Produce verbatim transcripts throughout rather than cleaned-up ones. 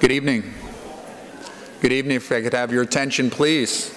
Good evening. Good evening. If I could have your attention, please.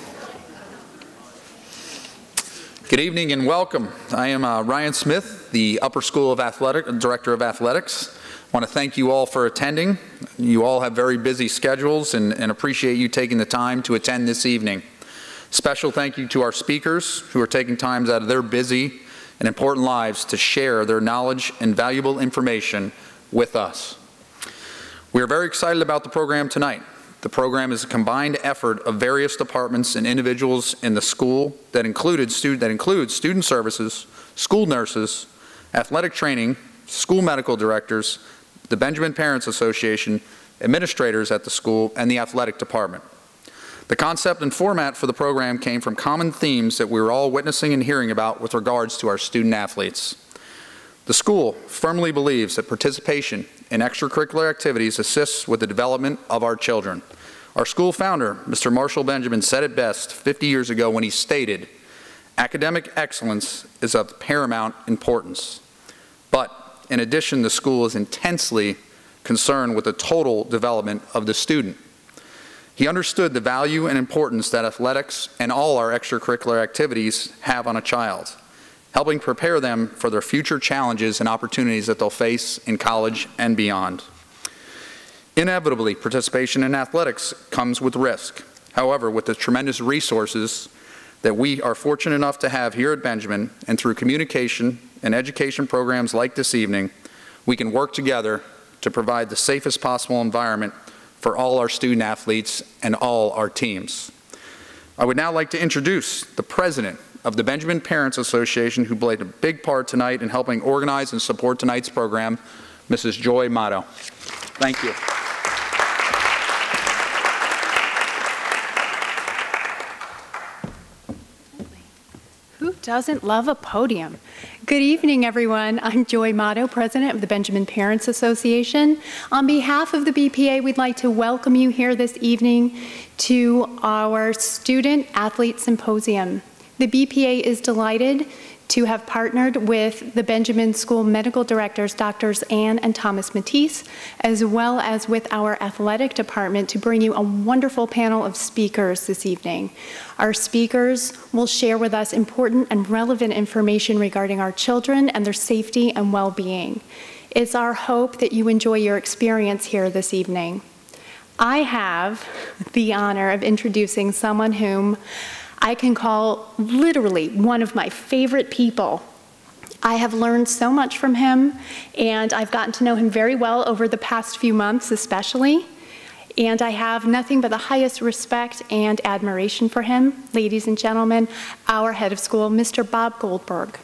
Good evening and welcome. I am uh, Ryan Smith, the Upper School of Athletic, Director of Athletics. I want to thank you all for attending. You all have very busy schedules and, and appreciate you taking the time to attend this evening. Special thank you to our speakers who are taking time out of their busy and important lives to share their knowledge and valuable information with us. We are very excited about the program tonight. The program is a combined effort of various departments and individuals in the school that included student that includes student services, school nurses, athletic training, school medical directors, the Benjamin Parents Association, administrators at the school, and the athletic department. The concept and format for the program came from common themes that we were all witnessing and hearing about with regards to our student athletes. The school firmly believes that participation in extracurricular activities assists with the development of our children. Our school founder, Mister Marshall Benjamin, said it best fifty years ago when he stated, "Academic excellence is of paramount importance." But in addition, the school is intensely concerned with the total development of the student. He understood the value and importance that athletics and all our extracurricular activities have on a child, helping prepare them for their future challenges and opportunities that they'll face in college and beyond. Inevitably, participation in athletics comes with risk. However, with the tremendous resources that we are fortunate enough to have here at Benjamin, and through communication and education programs like this evening, we can work together to provide the safest possible environment for all our student athletes and all our teams. I would now like to introduce the president of the Benjamin Parents Association, who played a big part tonight in helping organize and support tonight's program, Missus Joy Motto. Thank you. Who doesn't love a podium? Good evening, everyone. I'm Joy Motto, president of the Benjamin Parents Association. On behalf of the B P A, we'd like to welcome you here this evening to our Student Athlete Symposium. The B P A is delighted to have partnered with the Benjamin School Medical Directors, Doctors Ann and Thomas Matisse, as well as with our athletic department to bring you a wonderful panel of speakers this evening. Our speakers will share with us important and relevant information regarding our children and their safety and well-being. It's our hope that you enjoy your experience here this evening. I have the honor of introducing someone whom I can call literally one of my favorite people. I have learned so much from him, and I've gotten to know him very well over the past few months especially, and I have nothing but the highest respect and admiration for him. Ladies and gentlemen, our head of school, Mister Bob Goldberg.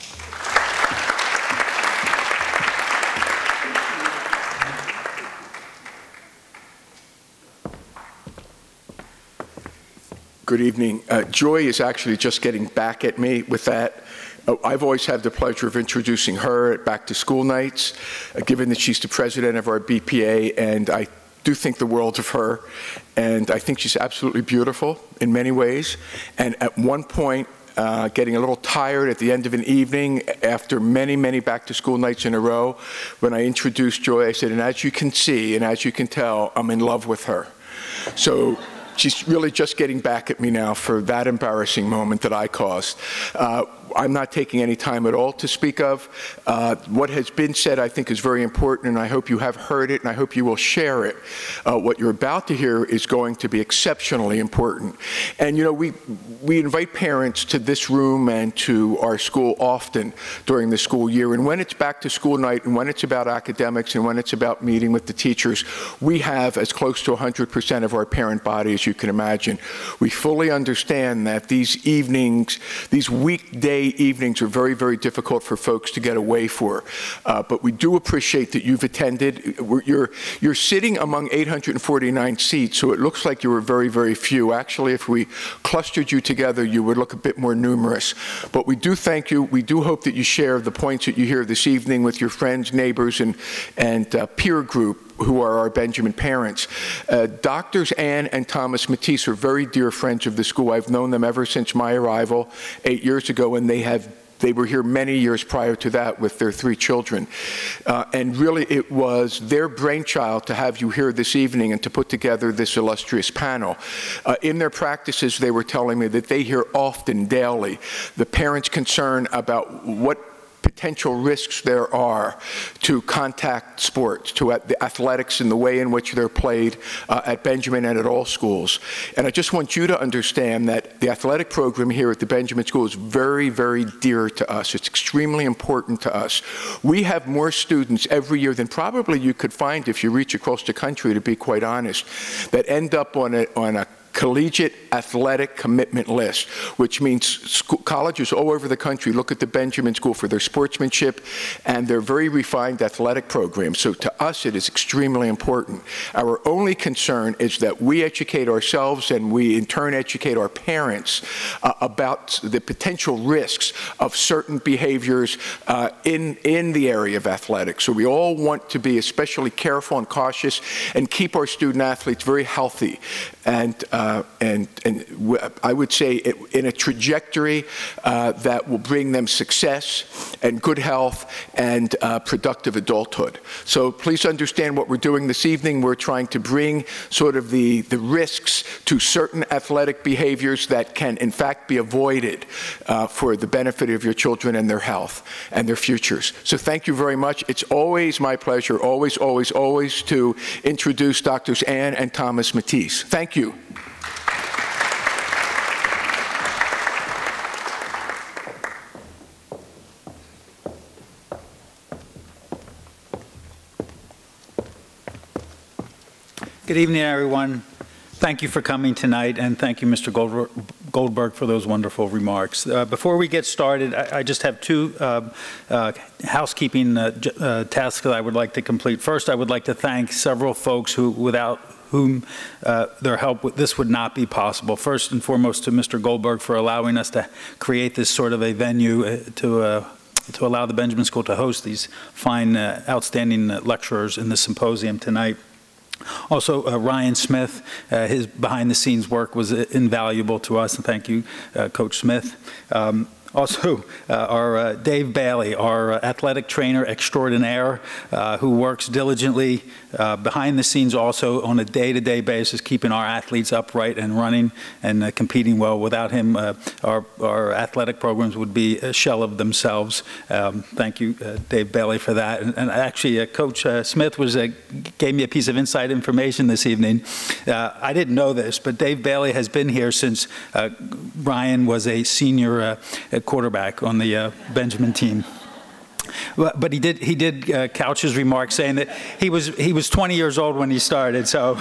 Good evening. Uh, Joy is actually just getting back at me with that. Uh, I've always had the pleasure of introducing her at back to school nights, uh, given that she's the president of our B P A, and I do think the world of her, and I think she's absolutely beautiful in many ways. And at one point, uh, getting a little tired at the end of an evening after many, many back to school nights in a row, when I introduced Joy, I said, and as you can see, and as you can tell, I'm in love with her. So she's really just getting back at me now for that embarrassing moment that I caused. Uh, I'm not taking any time at all to speak of. Uh, what has been said, I think, is very important, and I hope you have heard it, and I hope you will share it. Uh, what you're about to hear is going to be exceptionally important. And, you know, we, we invite parents to this room and to our school often during the school year. And when it's back to school night, and when it's about academics, and when it's about meeting with the teachers, we have as close to one hundred percent of our parent body as you can imagine. We fully understand that these evenings, these weekday evenings are very, very difficult for folks to get away for. Uh, but we do appreciate that you've attended. We're, you're, you're sitting among eight hundred forty-nine seats, so it looks like you were very, very few. Actually, if we clustered you together, you would look a bit more numerous. But we do thank you. We do hope that you share the points that you hear this evening with your friends, neighbors, and, and uh, peer group who are our Benjamin parents. Uh, Doctors Ann and Thomas Matisse are very dear friends of the school. I've known them ever since my arrival eight years ago, and they have they were here many years prior to that with their three children. Uh, and really, it was their brainchild to have you here this evening and to put together this illustrious panel. Uh, in their practices, they were telling me that they hear often, daily, the parents' concern about what potential risks there are to contact sports, to uh, the athletics and the way in which they're played uh, at Benjamin and at all schools. And I just want you to understand that the athletic program here at the Benjamin School is very, very dear to us. It's extremely important to us. We have more students every year than probably you could find if you reach across the country, to be quite honest, that end up on a, on a collegiate athletic commitment list, which means school, colleges all over the country look at the Benjamin School for their sportsmanship and their very refined athletic programs. So to us, it is extremely important. Our only concern is that we educate ourselves and we in turn educate our parents uh, about the potential risks of certain behaviors uh, in, in the area of athletics. So we all want to be especially careful and cautious and keep our student athletes very healthy. And uh, Uh, and, and w I would say it, in a trajectory uh, that will bring them success and good health and uh, productive adulthood. So please understand what we're doing this evening. We're trying to bring sort of the, the risks to certain athletic behaviors that can in fact be avoided uh, for the benefit of your children and their health and their futures. So thank you very much. It's always my pleasure, always, always, always to introduce Doctors Ann and Thomas Matisse. Thank you. Good evening, everyone. Thank you for coming tonight, and thank you, Mister Goldberg, for those wonderful remarks. Uh, before we get started, I, I just have two uh, uh, housekeeping uh, uh, tasks that I would like to complete. First, I would like to thank several folks who, without whom uh, their help, this would not be possible. First and foremost, to Mister Goldberg for allowing us to create this sort of a venue uh, to uh, to allow the Benjamin School to host these fine, uh, outstanding uh, lecturers in the symposium tonight. Also, uh, Ryan Smith, uh, his behind-the-scenes work was invaluable to us, and thank you, uh, Coach Smith. Um, Also, uh, our uh, Dave Bailey, our uh, athletic trainer extraordinaire, uh, who works diligently uh, behind the scenes also on a day-to-day basis, keeping our athletes upright and running and uh, competing well. Without him, uh, our, our athletic programs would be a shell of themselves. Um, thank you, uh, Dave Bailey, for that. And, and actually, uh, Coach uh, Smith was uh, gave me a piece of inside information this evening. Uh, I didn't know this, but Dave Bailey has been here since uh, Ryan was a senior uh, quarterback on the uh, Benjamin team. But, but he did he did uh, couch his remarks saying that he was he was twenty years old when he started. So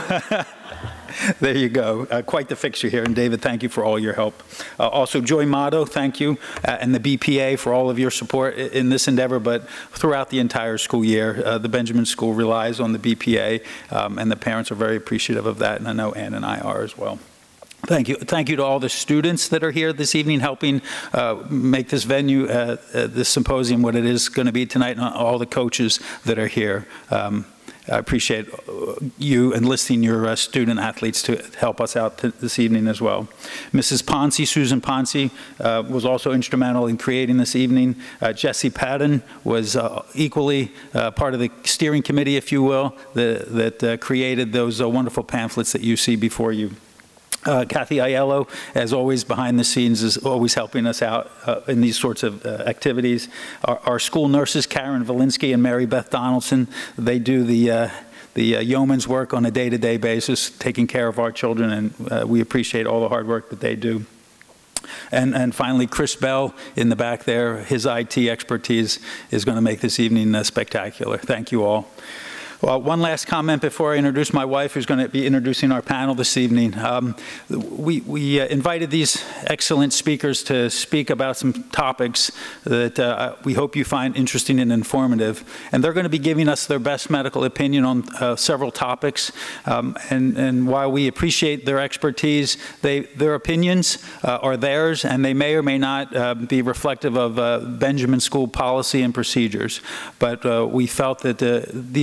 there you go. Uh, quite the fixture here. And David, thank you for all your help. Uh, also, Joy Motto, thank you, uh, and the B P A for all of your support in this endeavor. But throughout the entire school year, uh, the Benjamin School relies on the B P A, um, and the parents are very appreciative of that. And I know Ann and I are as well. Thank you. Thank you to all the students that are here this evening helping uh, make this venue, uh, uh, this symposium, what it is going to be tonight, and all the coaches that are here. Um, I appreciate you enlisting your uh, student athletes to help us out this evening as well. Missus Ponce, Susan Ponce, uh, was also instrumental in creating this evening. Uh, Jesse Patton was uh, equally uh, part of the steering committee, if you will, the, that uh, created those uh, wonderful pamphlets that you see before you. Uh, Kathy Aiello, as always, behind the scenes, is always helping us out uh, in these sorts of uh, activities. Our, our school nurses, Karen Valinsky and Mary Beth Donaldson, they do the uh, the uh, yeoman's work on a day-to-day basis, taking care of our children, and uh, we appreciate all the hard work that they do. And, and finally, Chris Bell in the back there, his I T expertise is going to make this evening uh, spectacular. Thank you all. Well, one last comment before I introduce my wife, who's going to be introducing our panel this evening. Um, we we uh, invited these excellent speakers to speak about some topics that uh, we hope you find interesting and informative. And they're going to be giving us their best medical opinion on uh, several topics. Um, and, and while we appreciate their expertise, they, their opinions uh, are theirs, and they may or may not uh, be reflective of uh, Benjamin School policy and procedures. But uh, we felt that uh, these three topics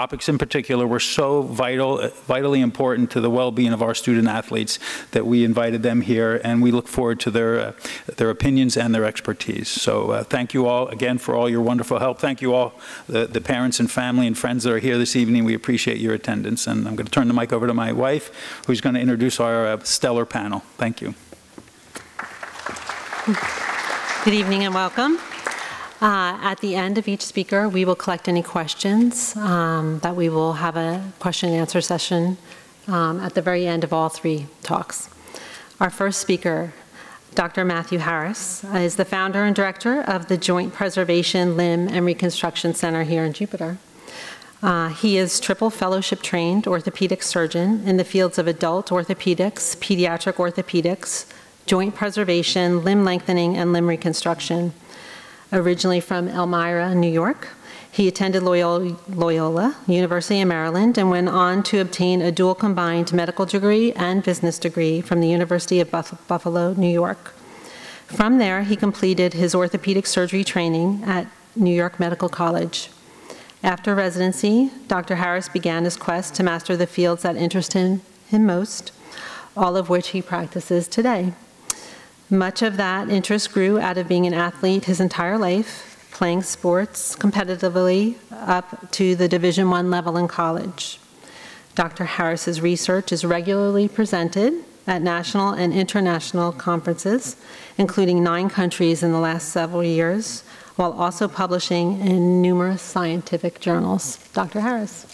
topics in particular were so vital, vitally important to the well-being of our student athletes that we invited them here, and we look forward to their, uh, their opinions and their expertise. So uh, thank you all again for all your wonderful help. Thank you all, the, the parents and family and friends that are here this evening. We appreciate your attendance, and I'm going to turn the mic over to my wife, who's going to introduce our uh, stellar panel. Thank you. Good evening and welcome. Uh, at the end of each speaker, we will collect any questions um, that we will have a question and answer session um, at the very end of all three talks. Our first speaker, Doctor Matthew Harris, uh, is the founder and director of the Joint Preservation, Limb, and Reconstruction Center here in Jupiter. Uh, he is triple fellowship trained orthopedic surgeon in the fields of adult orthopedics, pediatric orthopedics, joint preservation, limb lengthening, and limb reconstruction. Originally from Elmira, New York, he attended Loyola, Loyola University in Maryland and went on to obtain a dual combined medical degree and business degree from the University of Buff Buffalo, New York. From there, he completed his orthopedic surgery training at New York Medical College. After residency, Doctor Harris began his quest to master the fields that interest him, him most, all of which he practices today. Much of that interest grew out of being an athlete his entire life, playing sports competitively up to the Division One level in college. Doctor Harris's research is regularly presented at national and international conferences, including nine countries in the last several years, while also publishing in numerous scientific journals. Doctor Harris.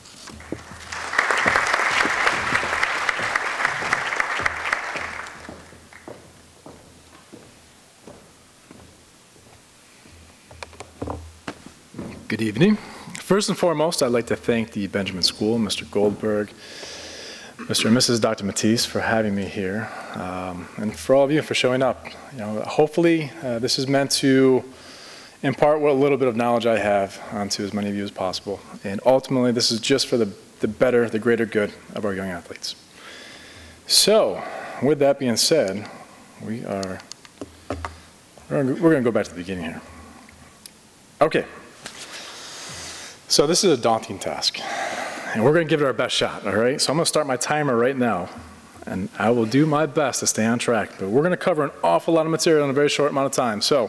Good evening. First and foremost, I'd like to thank the Benjamin School, Mister Goldberg, Mister and Missus Doctor Matisse for having me here, um, and for all of you for showing up. You know, hopefully uh, this is meant to impart what little bit of knowledge I have onto as many of you as possible. And ultimately, this is just for the, the better, the greater good of our young athletes. So, with that being said, we are, we're going to go back to the beginning here. Okay. So this is a daunting task, and we're going to give it our best shot, all right? So I'm going to start my timer right now, and I will do my best to stay on track, but we're going to cover an awful lot of material in a very short amount of time. So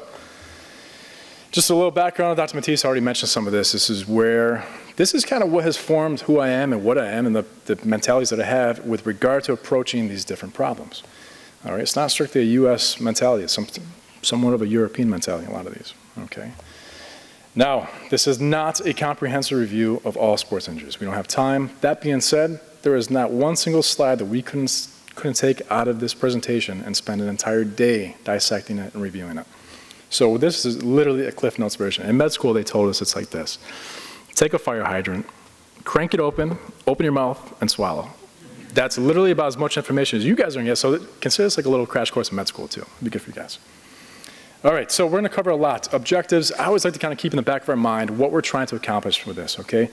just a little background, Doctor Matisse already mentioned some of this. This is where, this is kind of what has formed who I am and what I am and the, the mentalities that I have with regard to approaching these different problems. All right, it's not strictly a U S mentality, it's some, somewhat of a European mentality, a lot of these, okay? Now, this is not a comprehensive review of all sports injuries. We don't have time. That being said, there is not one single slide that we couldn't, couldn't take out of this presentation and spend an entire day dissecting it and reviewing it. So this is literally a Cliff Notes version. In med school, they told us it's like this. Take a fire hydrant, crank it open, open your mouth, and swallow. That's literally about as much information as you guys are going to get, so consider this like a little crash course in med school, too. It'd be good for you guys. All right, so we're going to cover a lot. Objectives, I always like to kind of keep in the back of our mind what we're trying to accomplish with this, okay?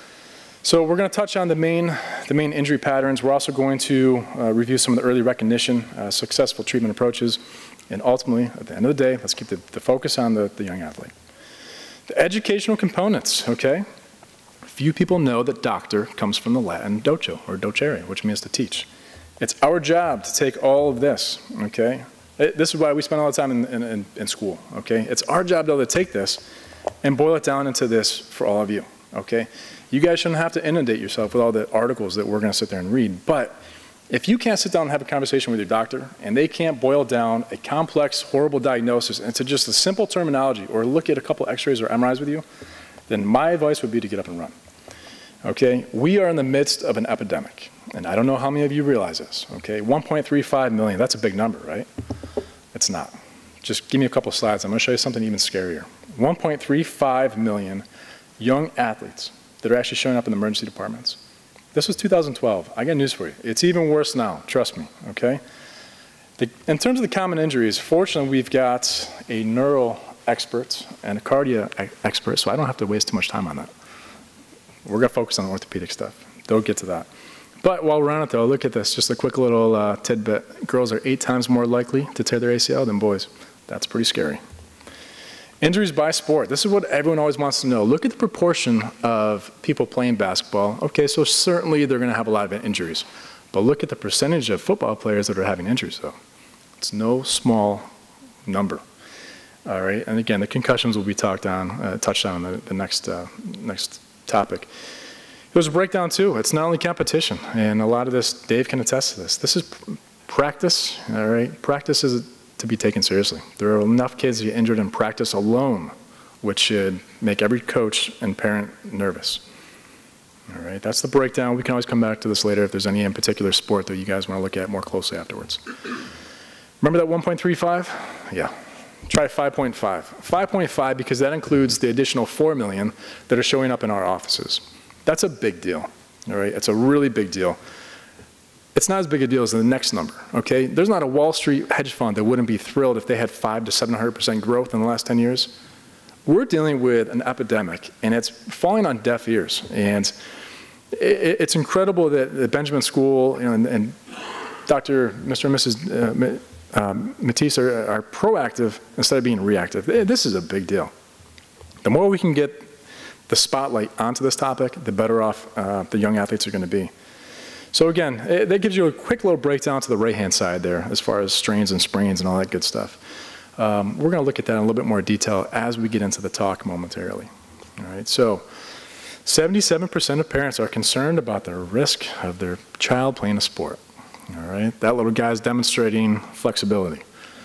So we're going to touch on the main, the main injury patterns. We're also going to uh, review some of the early recognition, uh, successful treatment approaches, and ultimately, at the end of the day, let's keep the, the focus on the, the young athlete. The educational components, okay? Few people know that doctor comes from the Latin docere, or docere, which means to teach. It's our job to take all of this, okay? It, this is why we spend all the time in, in, in school, okay? It's our job, though, to take this and boil it down into this for all of you, okay? You guys shouldn't have to inundate yourself with all the articles that we're going to sit there and read, but if you can't sit down and have a conversation with your doctor and they can't boil down a complex, horrible diagnosis into just a simple terminology or look at a couple x-rays or M R Is with you, then my advice would be to get up and run, okay? We are in the midst of an epidemic, and I don't know how many of you realize this, okay? one point three five million, that's a big number, right? It's not. Just give me a couple slides. I'm going to show you something even scarier. one point three five million young athletes that are actually showing up in the emergency departments. This was two thousand twelve. I got news for you. It's even worse now, trust me, okay? The, in terms of the common injuries, fortunately we've got a neuro expert and a cardiac expert, so I don't have to waste too much time on that. We're going to focus on orthopedic stuff. They'll get to that. But while we're on it though, look at this, just a quick little uh, tidbit. Girls are eight times more likely to tear their A C L than boys. That's pretty scary. Injuries by sport. This is what everyone always wants to know. Look at the proportion of people playing basketball. Okay, so certainly they're going to have a lot of injuries. But look at the percentage of football players that are having injuries, though. It's no small number. All right, and again, the concussions will be talked on, uh, touched on in the, the next, uh, next topic. It was a breakdown, too. It's not only competition, and a lot of this, Dave can attest to this. This is practice, all right? Practice is to be taken seriously. There are enough kids who get injured in practice alone, which should make every coach and parent nervous. All right, that's the breakdown. We can always come back to this later if there's any in particular sport that you guys want to look at more closely afterwards. Remember that one point three five? Yeah. Try five point five. five point five because that includes the additional four million that are showing up in our offices. That's a big deal, all right? It's a really big deal. It's not as big a deal as the next number, okay? There's not a Wall Street hedge fund that wouldn't be thrilled if they had five to seven hundred percent growth in the last ten years. We're dealing with an epidemic, and it's falling on deaf ears. And it, it's incredible that the Benjamin School, you know, and, and Doctor Mister and Missus Uh, um, Matisse are, are proactive instead of being reactive. This is a big deal. The more we can get the spotlight onto this topic, the better off uh, the young athletes are going to be. So again, it, that gives you a quick little breakdown to the right-hand side there as far as strains and sprains and all that good stuff. Um, we're going to look at that in a little bit more detail as we get into the talk momentarily. All right, so seventy-seven percent of parents are concerned about the risk of their child playing a sport. All right, that little guy's demonstrating flexibility.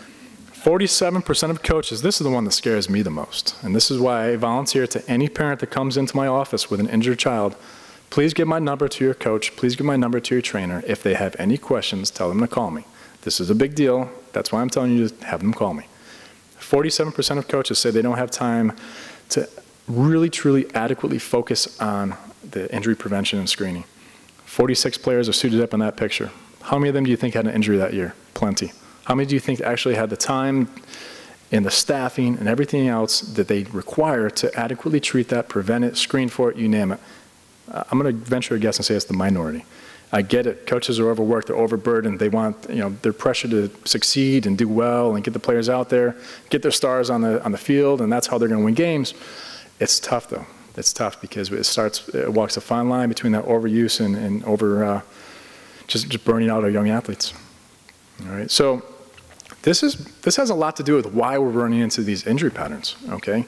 forty-seven percent of coaches, this is the one that scares me the most, and this is why I volunteer to any parent that comes into my office with an injured child, please give my number to your coach, please give my number to your trainer. If they have any questions, tell them to call me. This is a big deal. That's why I'm telling you to have them call me. forty-seven percent of coaches say they don't have time to really, truly adequately focus on the injury prevention and screening. forty-six players are suited up in that picture. How many of them do you think had an injury that year? Plenty. How many do you think actually had the time and the staffing and everything else that they require to adequately treat that, prevent it, screen for it, you name it? Uh, I'm going to venture a guess and say it's the minority. I get it. Coaches are overworked. They're overburdened. They want, you know, they're pressured to succeed and do well and get the players out there, get their stars on the on the field, and that's how they're going to win games. It's tough, though. It's tough because it starts, it walks a fine line between that overuse and, and over uh, just, just burning out our young athletes. All right. So this is this has a lot to do with why we're running into these injury patterns. Okay.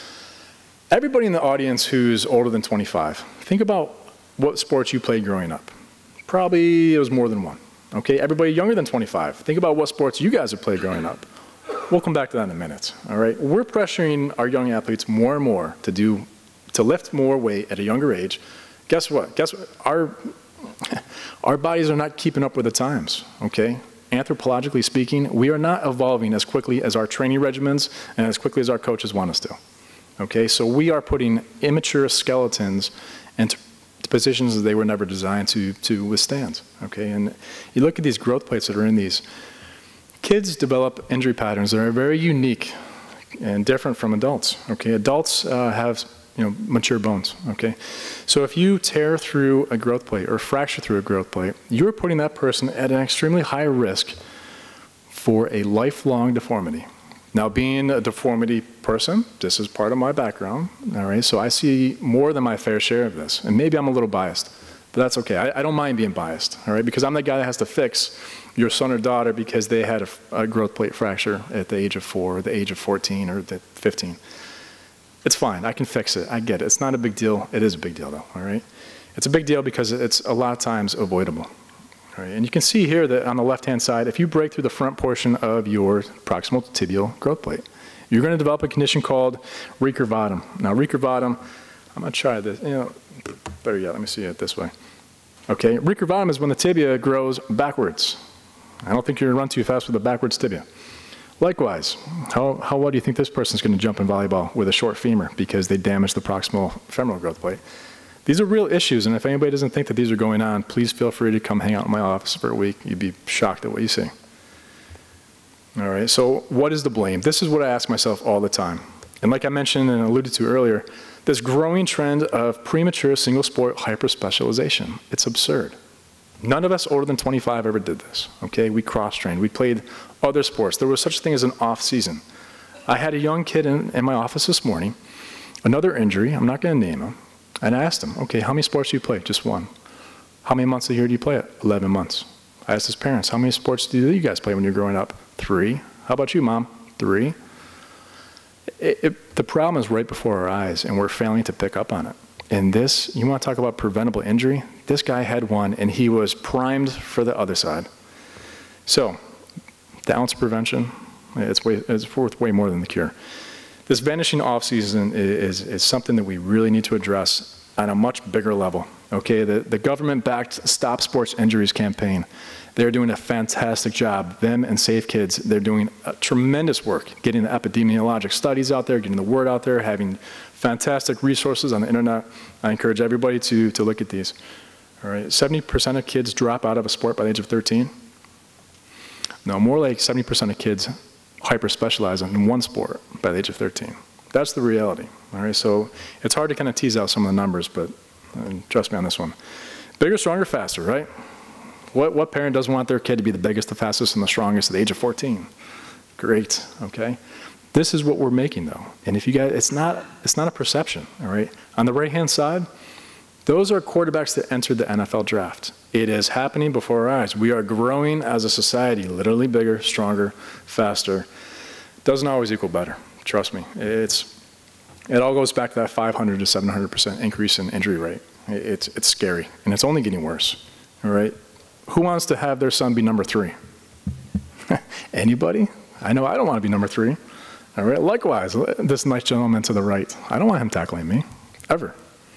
Everybody in the audience who's older than twenty-five, think about what sports you played growing up. Probably it was more than one. Okay, everybody younger than twenty-five, think about what sports you guys have played growing up. We'll come back to that in a minute. All right, we're pressuring our young athletes more and more to do, to lift more weight at a younger age. Guess what? Guess what? Our our bodies are not keeping up with the times. Okay, anthropologically speaking, we are not evolving as quickly as our training regimens and as quickly as our coaches want us to. Okay, so we are putting immature skeletons into positions that they were never designed to, to withstand, okay? And you look at these growth plates that are in these, kids develop injury patterns that are very unique and different from adults, okay? Adults uh, have, you know, mature bones, okay? So if you tear through a growth plate or fracture through a growth plate, you're putting that person at an extremely high risk for a lifelong deformity. Now, being a deformity person, this is part of my background, all right? So I see more than my fair share of this. And maybe I'm a little biased, but that's okay. I, I don't mind being biased, all right? Because I'm the guy that has to fix your son or daughter because they had a, a growth plate fracture at the age of four, or the age of fourteen, or the fifteen. It's fine. I can fix it. I get it. It's not a big deal. It is a big deal, though, all right? It's a big deal because it's a lot of times avoidable. All right, and you can see here that on the left-hand side, if you break through the front portion of your proximal tibial growth plate, you're going to develop a condition called recurvatum. Now, recurvatum, I'm going to try this. You know, better yet, let me see it this way. Okay, recurvatum is when the tibia grows backwards. I don't think you're going to run too fast with a backwards tibia. Likewise, how, how well do you think this person's going to jump in volleyball with a short femur because they damaged the proximal femoral growth plate? These are real issues, and if anybody doesn't think that these are going on, please feel free to come hang out in my office for a week. You'd be shocked at what you see. All right, so what is the blame? This is what I ask myself all the time. And like I mentioned and alluded to earlier, this growing trend of premature single-sport hyperspecialization. It's absurd. None of us older than twenty-five ever did this, okay? We cross-trained. We played other sports. There was such a thing as an off-season. I had a young kid in, in my office this morning, another injury, I'm not going to name him, and I asked him, okay, how many sports do you play? Just one. How many months a year do you play it? eleven months. I asked his parents, how many sports do you guys play when you're growing up? Three. How about you, Mom? Three. It, it, the problem is right before our eyes, and we're failing to pick up on it. And this, you want to talk about preventable injury? This guy had one, and he was primed for the other side. So, the ounce of prevention, it's, way, it's worth way more than the cure. This vanishing off-season is, is something that we really need to address on a much bigger level. Okay, the, the government-backed Stop Sports Injuries campaign, they're doing a fantastic job. Them and Safe Kids, they're doing a tremendous work, getting the epidemiologic studies out there, getting the word out there, having fantastic resources on the internet. I encourage everybody to, to look at these. All right, seventy percent of kids drop out of a sport by the age of thirteen. No, more like seventy percent of kids hyper-specialize in one sport by the age of thirteen. That's the reality. All right, so it's hard to kind of tease out some of the numbers, but uh, trust me on this one. Bigger, stronger, faster, right? What, what parent doesn't want their kid to be the biggest, the fastest, and the strongest at the age of fourteen? Great, okay? This is what we're making, though. And if you guys, it's not, it's not a perception, all right? On the right-hand side, those are quarterbacks that entered the N F L draft. It is happening before our eyes. We are growing as a society, literally bigger, stronger, faster. Doesn't always equal better, trust me. It's, it all goes back to that five hundred to seven hundred percent increase in injury rate. It's, it's scary, and it's only getting worse, all right? Who wants to have their son be number three? Anybody? I know I don't want to be number three. All right, likewise, this nice gentleman to the right, I don't want him tackling me, ever.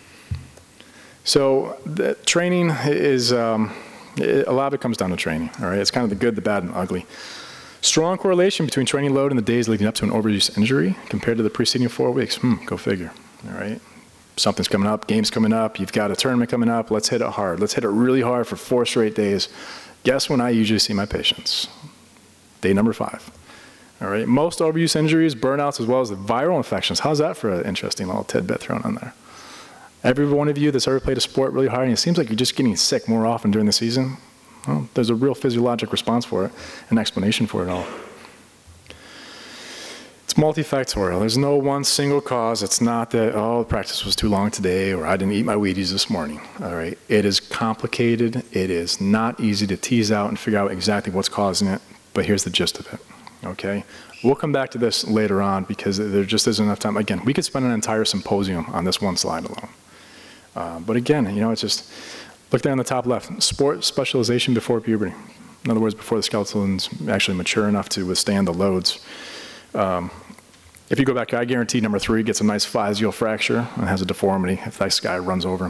So the training is, um, it, a lot of it comes down to training, all right? It's kind of the good, the bad, and ugly. Strong correlation between training load and the days leading up to an overuse injury compared to the preceding four weeks. Hmm, go figure, all right? Something's coming up, game's coming up, you've got a tournament coming up, let's hit it hard. Let's hit it really hard for four straight days. Guess when I usually see my patients? Day number five. All right, most overuse injuries, burnouts, as well as the viral infections. How's that for an interesting little tidbit thrown on there? Every one of you that's ever played a sport really hard and it seems like you're just getting sick more often during the season, well, there's a real physiologic response for it, an explanation for it all. It's multifactorial. There's no one single cause. It's not that, oh, the practice was too long today or I didn't eat my Wheaties this morning. All right, it is complicated. It is not easy to tease out and figure out exactly what's causing it, but here's the gist of it. Okay, we'll come back to this later on because there just isn't enough time. Again, we could spend an entire symposium on this one slide alone. Uh, but again, you know, it's just, look there on the top left, sport specialization before puberty. In other words, before the skeleton's actually mature enough to withstand the loads. Um, if you go back, I guarantee number three gets a nice physial fracture and has a deformity if this guy runs over him.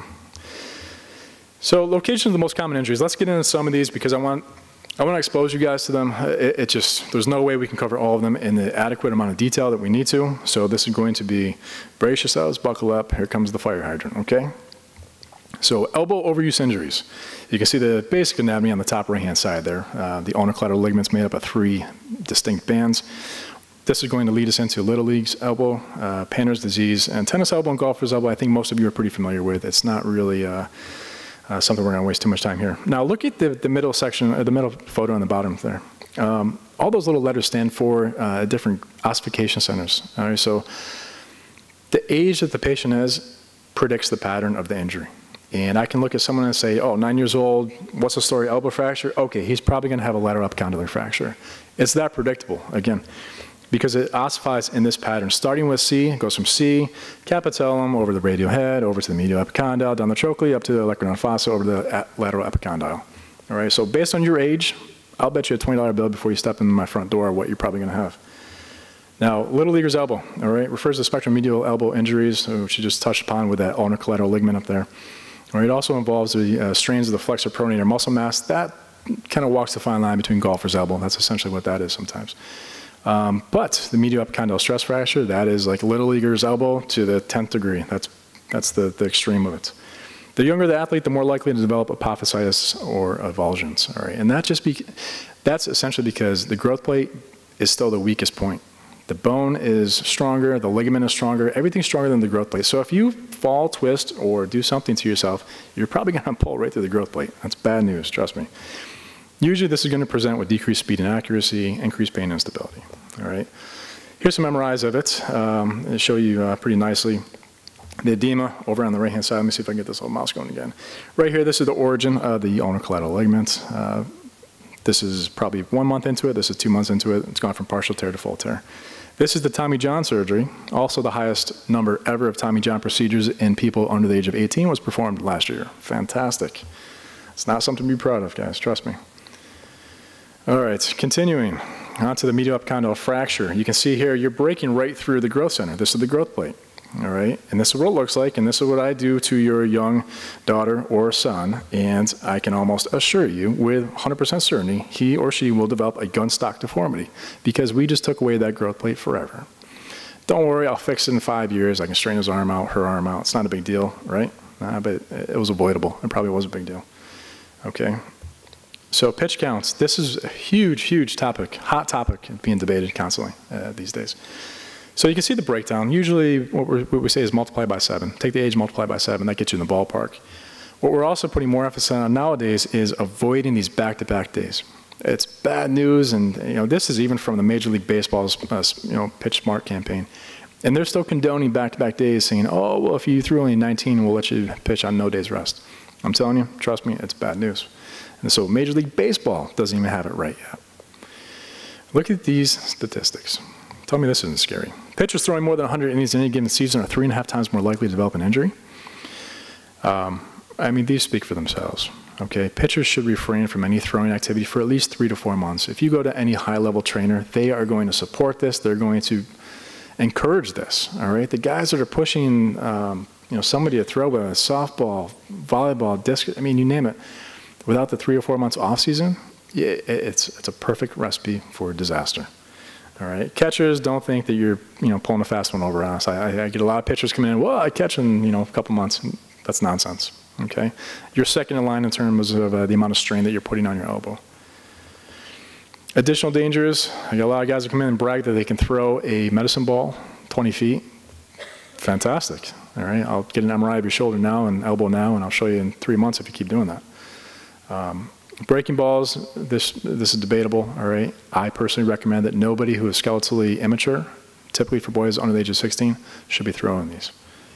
So locations of the most common injuries. Let's get into some of these because I want I want to expose you guys to them. It, it just, there's no way we can cover all of them in the adequate amount of detail that we need to. So this is going to be, brace yourselves, buckle up, here comes the fire hydrant, okay? So elbow overuse injuries. You can see the basic anatomy on the top right-hand side there. Uh, the ulnar collateral ligaments made up of three distinct bands. This is going to lead us into Little League's elbow, uh, Painter's disease, and tennis elbow and golfer's elbow. I think most of you are pretty familiar with. It's not really uh, Uh, something we're going to waste too much time here. Now look at the, the middle section, or the middle photo on the bottom there. Um, all those little letters stand for uh, different ossification centers. All right, so the age that the patient is predicts the pattern of the injury. And I can look at someone and say, oh, nine years old, what's the story, elbow fracture? Okay, he's probably going to have a lateral epicondylar fracture. It's that predictable, again, because it ossifies in this pattern. Starting with C, it goes from C, capitellum, over the radial head, over to the medial epicondyle, down the trochlea, up to the olecranon fossa, over the lateral epicondyle. All right, so based on your age, I'll bet you a twenty dollar bill before you step in my front door what you're probably going to have. Now, Little Leaguer's elbow, all right, refers to the spectrum of medial elbow injuries, which you just touched upon with that ulnar collateral ligament up there. All right, it also involves the uh, strains of the flexor pronator muscle mass. That kind of walks the fine line between golfer's elbow. That's essentially what that is sometimes. Um, but the medial epicondylar stress fracture, that is like Little Leaguer's elbow to the tenth degree. That's, that's the, the extreme of it. The younger the athlete, the more likely to develop apophysitis or avulsions. All right, and that just be, that's essentially because the growth plate is still the weakest point. The bone is stronger, the ligament is stronger, everything's stronger than the growth plate. So if you fall, twist, or do something to yourself, you're probably going to pull right through the growth plate. That's bad news, trust me. Usually this is going to present with decreased speed and accuracy, increased pain and stability. All right. Here's some M R Is of it. Um, it'll show you uh, pretty nicely the edema over on the right-hand side. Let me see if I can get this little mouse going again. Right here, this is the origin of the ulnar collateral ligament. Uh, this is probably one month into it. This is two months into it. It's gone from partial tear to full tear. This is the Tommy John surgery. Also the highest number ever of Tommy John procedures in people under the age of eighteen was performed last year. Fantastic. It's not something to be proud of, guys, trust me. All right, continuing on to the medial epicondyle fracture. You can see here, you're breaking right through the growth center. This is the growth plate. All right, and this is what it looks like, and this is what I do to your young daughter or son, and I can almost assure you with one hundred percent certainty he or she will develop a gun stock deformity because we just took away that growth plate forever. Don't worry, I'll fix it in five years. I can straighten his arm out, her arm out. It's not a big deal, right? Nah, but it was avoidable. It probably was a big deal. Okay, so pitch counts. This is a huge, huge topic, hot topic being debated constantly uh, these days. So you can see the breakdown. Usually what, we're, what we say is multiply by seven. Take the age, multiply by seven. That gets you in the ballpark. What we're also putting more emphasis on nowadays is avoiding these back-to-back days. It's bad news, and you know this is even from the Major League Baseball's uh, you know Pitch Smart campaign, and they're still condoning back-to-back days, saying, "Oh, well, if you threw only nineteen, we'll let you pitch on no days rest." I'm telling you, trust me, it's bad news. And so Major League Baseball doesn't even have it right yet. Look at these statistics. Tell me this isn't scary. Pitchers throwing more than one hundred innings in any given season are three and a half times more likely to develop an injury. Um, I mean, these speak for themselves. Okay, pitchers should refrain from any throwing activity for at least three to four months. If you go to any high-level trainer, they are going to support this. They're going to encourage this. All right, the guys that are pushing, um, you know, somebody to throw a softball, volleyball, disc. I mean, you name it. Without the three or four months off season, yeah, it's it's a perfect recipe for disaster. All right, catchers, don't think that you're, you know, pulling a fast one over us. I, I, I get a lot of pitchers coming in, well, I catch in, you know, a couple months. That's nonsense, okay? You're second in line in terms of uh, the amount of strain that you're putting on your elbow. Additional dangers, I get a lot of guys that come in and brag that they can throw a medicine ball twenty feet. Fantastic, all right? I'll get an M R I of your shoulder now and elbow now, and I'll show you in three months if you keep doing that. Um, Breaking balls, this, this is debatable, all right? I personally recommend that nobody who is skeletally immature, typically for boys under the age of sixteen, should be throwing these.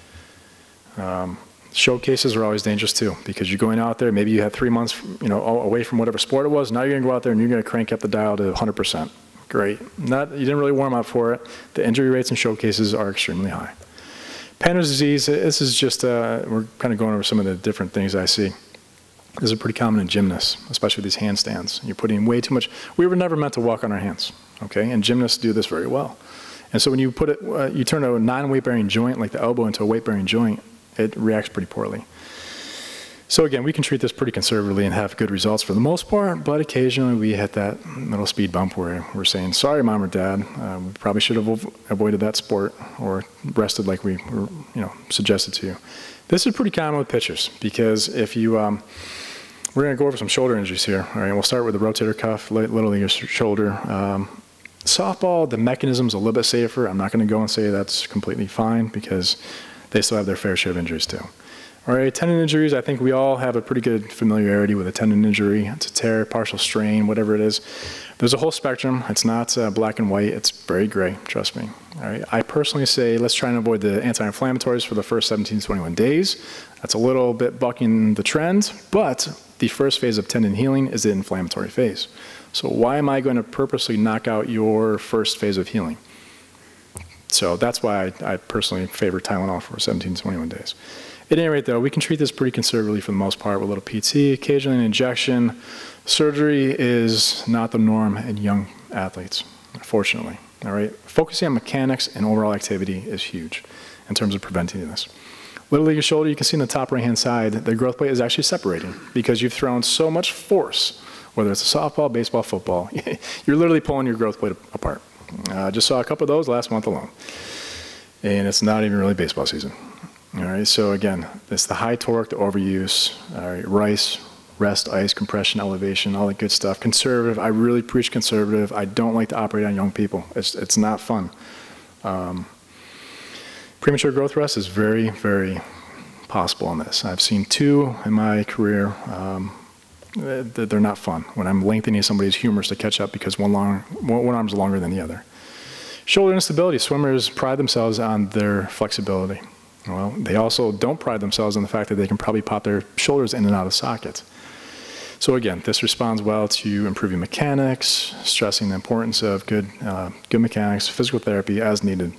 Um, showcases are always dangerous too, because you're going out there, maybe you had three months you know, away from whatever sport it was, now you're gonna go out there and you're gonna crank up the dial to one hundred percent. Great. Not, you didn't really warm up for it. The injury rates in showcases are extremely high. Painter's disease, this is just, uh, we're kind of going over some of the different things I see. This is pretty common in gymnasts, especially with these handstands. You're putting way too much. We were never meant to walk on our hands, okay? And gymnasts do this very well. And so when you put it, uh, you turn a non-weight-bearing joint, like the elbow, into a weight-bearing joint, it reacts pretty poorly. So again, we can treat this pretty conservatively and have good results for the most part, but occasionally we hit that little speed bump where we're saying, sorry, mom or dad, uh, we probably should have avoided that sport or rested like we were, you know, suggested to you. This is pretty common with pitchers because if you, um, we're going to go over some shoulder injuries here. All right, we'll start with the rotator cuff, little league shoulder. Um, softball, the mechanism's a little bit safer. I'm not going to go and say that's completely fine because they still have their fair share of injuries too. All right, tendon injuries, I think we all have a pretty good familiarity with a tendon injury. It's a tear, partial strain, whatever it is. There's a whole spectrum. It's not uh, black and white. It's very gray, trust me. All right, I personally say let's try and avoid the anti-inflammatories for the first seventeen to twenty-one days. That's a little bit bucking the trend, but the first phase of tendon healing is the inflammatory phase. So why am I going to purposely knock out your first phase of healing? So that's why I, I personally favor Tylenol for seventeen to twenty-one days. At any rate, though, we can treat this pretty conservatively for the most part with a little P T, occasionally an injection. Surgery is not the norm in young athletes, unfortunately. All right, focusing on mechanics and overall activity is huge in terms of preventing this. Little league shoulder, you can see in the top right-hand side, the growth plate is actually separating because you've thrown so much force, whether it's a softball, baseball, football, you're literally pulling your growth plate apart. I uh, just saw a couple of those last month alone, and it's not even really baseball season. All right, so again, it's the high torque, the overuse, all right, RICE, rest, ice, compression, elevation, all that good stuff. Conservative, I really preach conservative. I don't like to operate on young people. It's, it's not fun. Um, premature growth rest is very, very possible on this. I've seen two in my career. Um, they're not fun when I'm lengthening somebody's humerus to catch up because one, long, one arm's longer than the other. Shoulder instability. Swimmers pride themselves on their flexibility. Well, they also don't pride themselves on the fact that they can probably pop their shoulders in and out of sockets. So again, this responds well to improving mechanics, stressing the importance of good, uh, good mechanics, physical therapy as needed.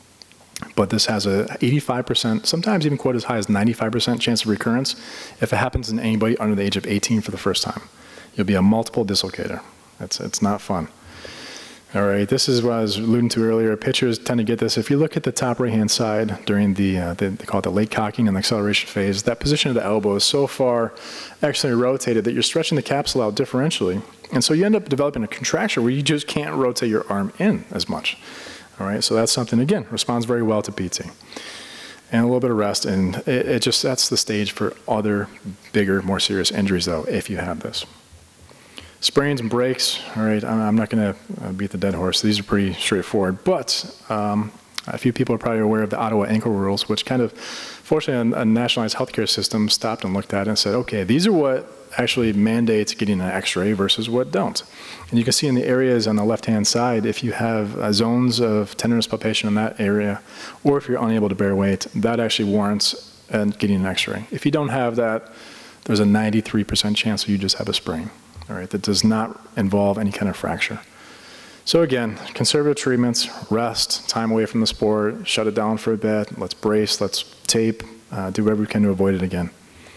But this has a eighty-five percent, sometimes even quote as high as ninety-five percent chance of recurrence if it happens in anybody under the age of eighteen for the first time. You'll be a multiple dislocator. It's, it's not fun. All right, this is what I was alluding to earlier. Pitchers tend to get this. If you look at the top right-hand side during the, uh, the, they call it the late cocking and the acceleration phase, that position of the elbow is so far actually rotated that you're stretching the capsule out differentially. And so you end up developing a contracture where you just can't rotate your arm in as much. All right, so that's something, again, responds very well to P T. And a little bit of rest, and it, it just sets the stage for other bigger, more serious injuries, though, if you have this. Sprains and breaks, all right, I'm not going to beat the dead horse. These are pretty straightforward, but um, a few people are probably aware of the Ottawa ankle rules, which kind of, fortunately, a nationalized healthcare system stopped and looked at it and said, okay, these are what actually mandates getting an x-ray versus what don't. And you can see in the areas on the left-hand side, if you have uh, zones of tenderness palpation in that area, or if you're unable to bear weight, that actually warrants uh, getting an x-ray. If you don't have that, there's a ninety-three percent chance that you just have a sprain. All right, that does not involve any kind of fracture. So again, conservative treatments, rest, time away from the sport, shut it down for a bit, let's brace, let's tape, uh, do whatever we can to avoid it again.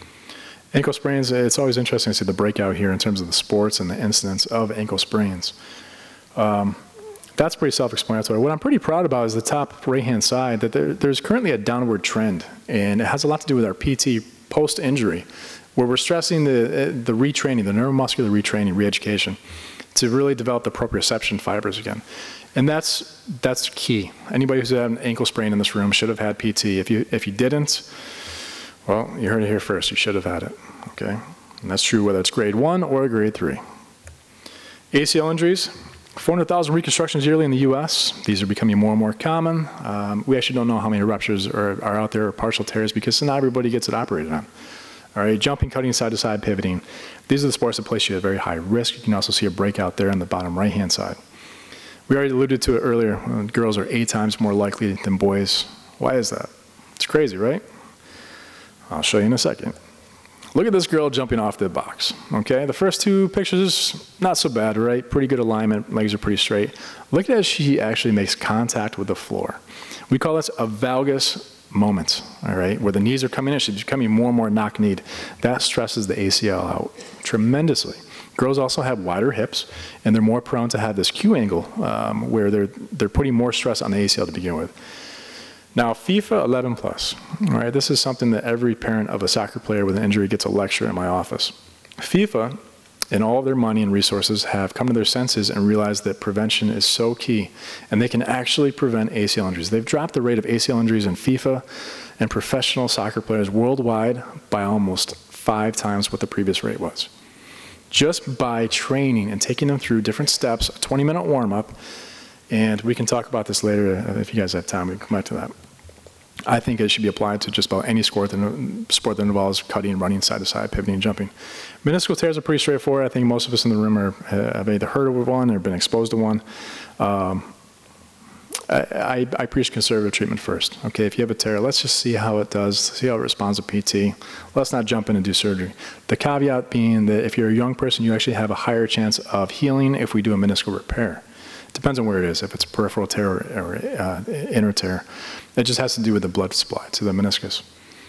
Ankle sprains, it's always interesting to see the breakout here in terms of the sports and the incidence of ankle sprains. Um, that's pretty self-explanatory. What I'm pretty proud about is the top right-hand side, that there, there's currently a downward trend, and it has a lot to do with our P T post-injury, where we're stressing the, the retraining, the neuromuscular retraining, re-education, to really develop the proprioception fibers again. And that's, that's key. Anybody who's had an ankle sprain in this room should have had P T. If you, if you didn't, well, you heard it here first. You should have had it, okay? And that's true whether it's grade one or grade three. A C L injuries, four hundred thousand reconstructions yearly in the U S. These are becoming more and more common. Um, we actually don't know how many ruptures are, are out there, or partial tears, because not everybody gets it operated on. All right, jumping, cutting, side-to-side, pivoting. These are the sports that place you at very high risk. You can also see a breakout there on the bottom right-hand side. We already alluded to it earlier. Girls are eight times more likely than boys. Why is that? It's crazy, right? I'll show you in a second. Look at this girl jumping off the box, okay? The first two pictures, not so bad, right? Pretty good alignment, legs are pretty straight. Look at as she actually makes contact with the floor. We call this a valgus moment, all right? Where the knees are coming in, she's becoming more and more knock-kneed. That stresses the A C L out tremendously. Girls also have wider hips, and they're more prone to have this Q angle, um, where they're, they're putting more stress on the A C L to begin with. Now, FIFA eleven plus, all right, this is something that every parent of a soccer player with an injury gets a lecture in my office. FIFA, and all of their money and resources, have come to their senses and realized that prevention is so key, and they can actually prevent A C L injuries. They've dropped the rate of A C L injuries in FIFA and professional soccer players worldwide by almost five times what the previous rate was. Just by training and taking them through different steps, a twenty minute warm-up, and we can talk about this later if you guys have time. We can come back to that. I think it should be applied to just about any sport that, sport that involves cutting, running, side-to-side, pivoting, jumping. Meniscal tears are pretty straightforward. I think most of us in the room are, have either heard of one or been exposed to one. Um, I, I, I preach conservative treatment first. Okay, if you have a tear, let's just see how it does, see how it responds to P T. Let's not jump in and do surgery. The caveat being that if you're a young person, you actually have a higher chance of healing if we do a meniscal repair. Depends on where it is, if it's peripheral tear or, or uh, inner tear. It just has to do with the blood supply to the meniscus.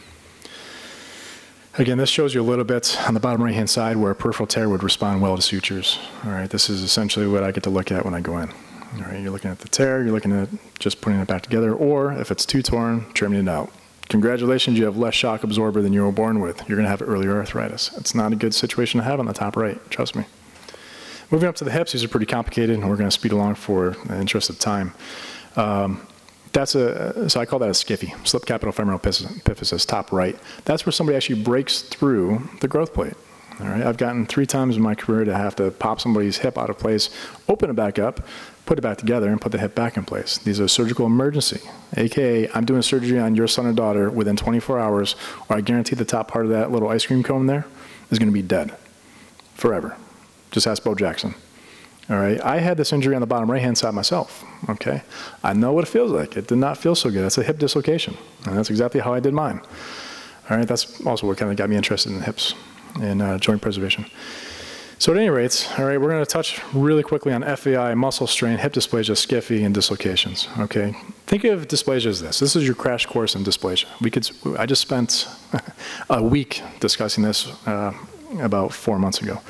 Again, this shows you a little bit on the bottom right-hand side where a peripheral tear would respond well to sutures. All right, this is essentially what I get to look at when I go in. All right, you're looking at the tear, you're looking at just putting it back together, or if it's too torn, trimming it out. Congratulations, you have less shock absorber than you were born with. You're going to have earlier arthritis. It's not a good situation to have on the top right, trust me. Moving up to the hips, these are pretty complicated, and we're going to speed along for the interest of time. Um, that's a, so I call that a skiffy, slip capital femoral epiphysis, top right. That's where somebody actually breaks through the growth plate. All right, I've gotten three times in my career to have to pop somebody's hip out of place, open it back up, put it back together, and put the hip back in place. These are surgical emergency, A K A I'm doing surgery on your son or daughter within twenty-four hours, or I guarantee the top part of that little ice cream cone there is going to be dead forever. Just ask Bo Jackson. all right? I had this injury on the bottom right-hand side myself, okay? I know what it feels like. It did not feel so good. It's a hip dislocation, and that's exactly how I did mine. All right, that's also what kind of got me interested in hips and uh, joint preservation. So at any rate, all right, we're going to touch really quickly on F A I, muscle strain, hip dysplasia, skiffy, and dislocations, okay? Think of dysplasia as this. This is your crash course in dysplasia. We could, I just spent a week discussing this uh, about four months ago.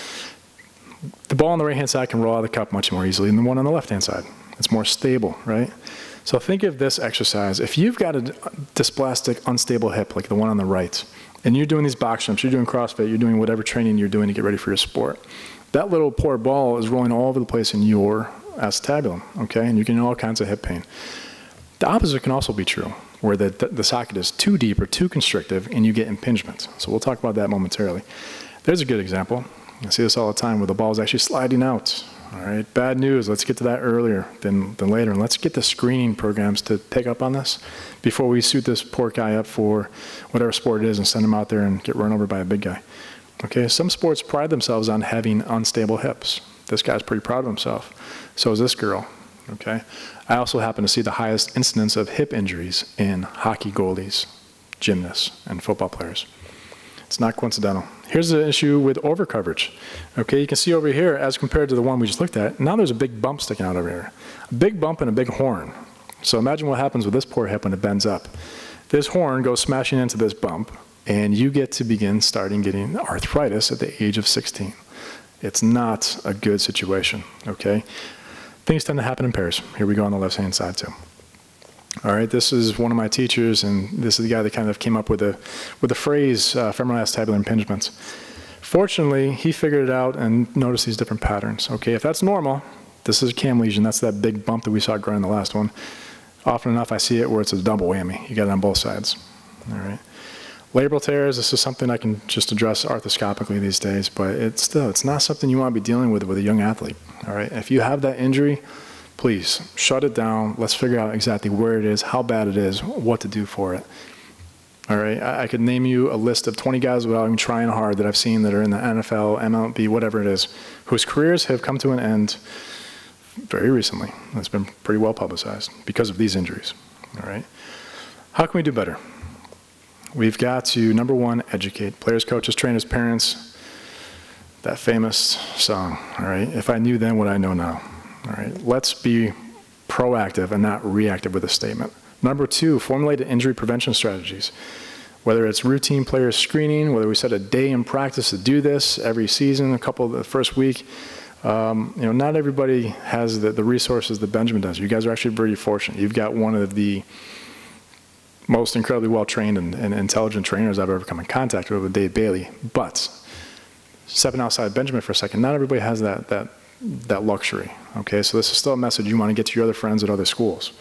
The ball on the right-hand side can roll out of the cup much more easily than the one on the left-hand side. It's more stable, right? So think of this exercise. If you've got a dysplastic, unstable hip, like the one on the right, and you're doing these box jumps, you're doing CrossFit, you're doing whatever training you're doing to get ready for your sport, that little poor ball is rolling all over the place in your acetabulum, okay? And you're getting all kinds of hip pain. The opposite can also be true, where the, the, the socket is too deep or too constrictive and you get impingement. So we'll talk about that momentarily. There's a good example. I see this all the time where the ball is actually sliding out. All right, bad news. Let's get to that earlier than, than later. And let's get the screening programs to pick up on this before we suit this poor guy up for whatever sport it is and send him out there and get run over by a big guy. Okay, some sports pride themselves on having unstable hips. This guy's pretty proud of himself. So is this girl, okay? I also happen to see the highest incidence of hip injuries in hockey goalies, gymnasts, and football players. It's not coincidental. Here's the issue with overcoverage. Okay, you can see over here, as compared to the one we just looked at, now there's a big bump sticking out over here. A big bump and a big horn. So imagine what happens with this poor hip when it bends up. This horn goes smashing into this bump, and you get to begin starting getting arthritis at the age of sixteen. It's not a good situation, okay? Things tend to happen in pairs. Here we go on the left-hand side too. All right, this is one of my teachers, and this is the guy that kind of came up with the, with the phrase uh, femoral acetabular impingements. Fortunately, he figured it out and noticed these different patterns. Okay, if that's normal, this is a cam lesion. That's that big bump that we saw growing in the last one. Often enough, I see it where it's a double whammy. You got it on both sides. All right. Labral tears, this is something I can just address arthroscopically these days, but it's still, it's not something you want to be dealing with with a young athlete. All right, if you have that injury, please shut it down. Let's figure out exactly where it is, how bad it is, what to do for it. All right, I, I could name you a list of twenty guys without even trying hard that I've seen that are in the N F L, M L B, whatever it is, whose careers have come to an end very recently. It's been pretty well publicized because of these injuries. All right, how can we do better? We've got to, number one, educate players, coaches, trainers, parents. That famous song, all right? If I knew then what I know now, all right? Let's be proactive and not reactive with a statement. Number two, formulate injury prevention strategies. Whether it's routine player screening, whether we set a day in practice to do this every season, a couple of the first week. Um, you know, not everybody has the, the resources that Benjamin does. You guys are actually very fortunate. You've got one of the most incredibly well-trained and, and intelligent trainers I've ever come in contact with, with Dave Bailey. But stepping outside Benjamin for a second, not everybody has that, that, that luxury, okay? So this is still a message you want to get to your other friends at other schools.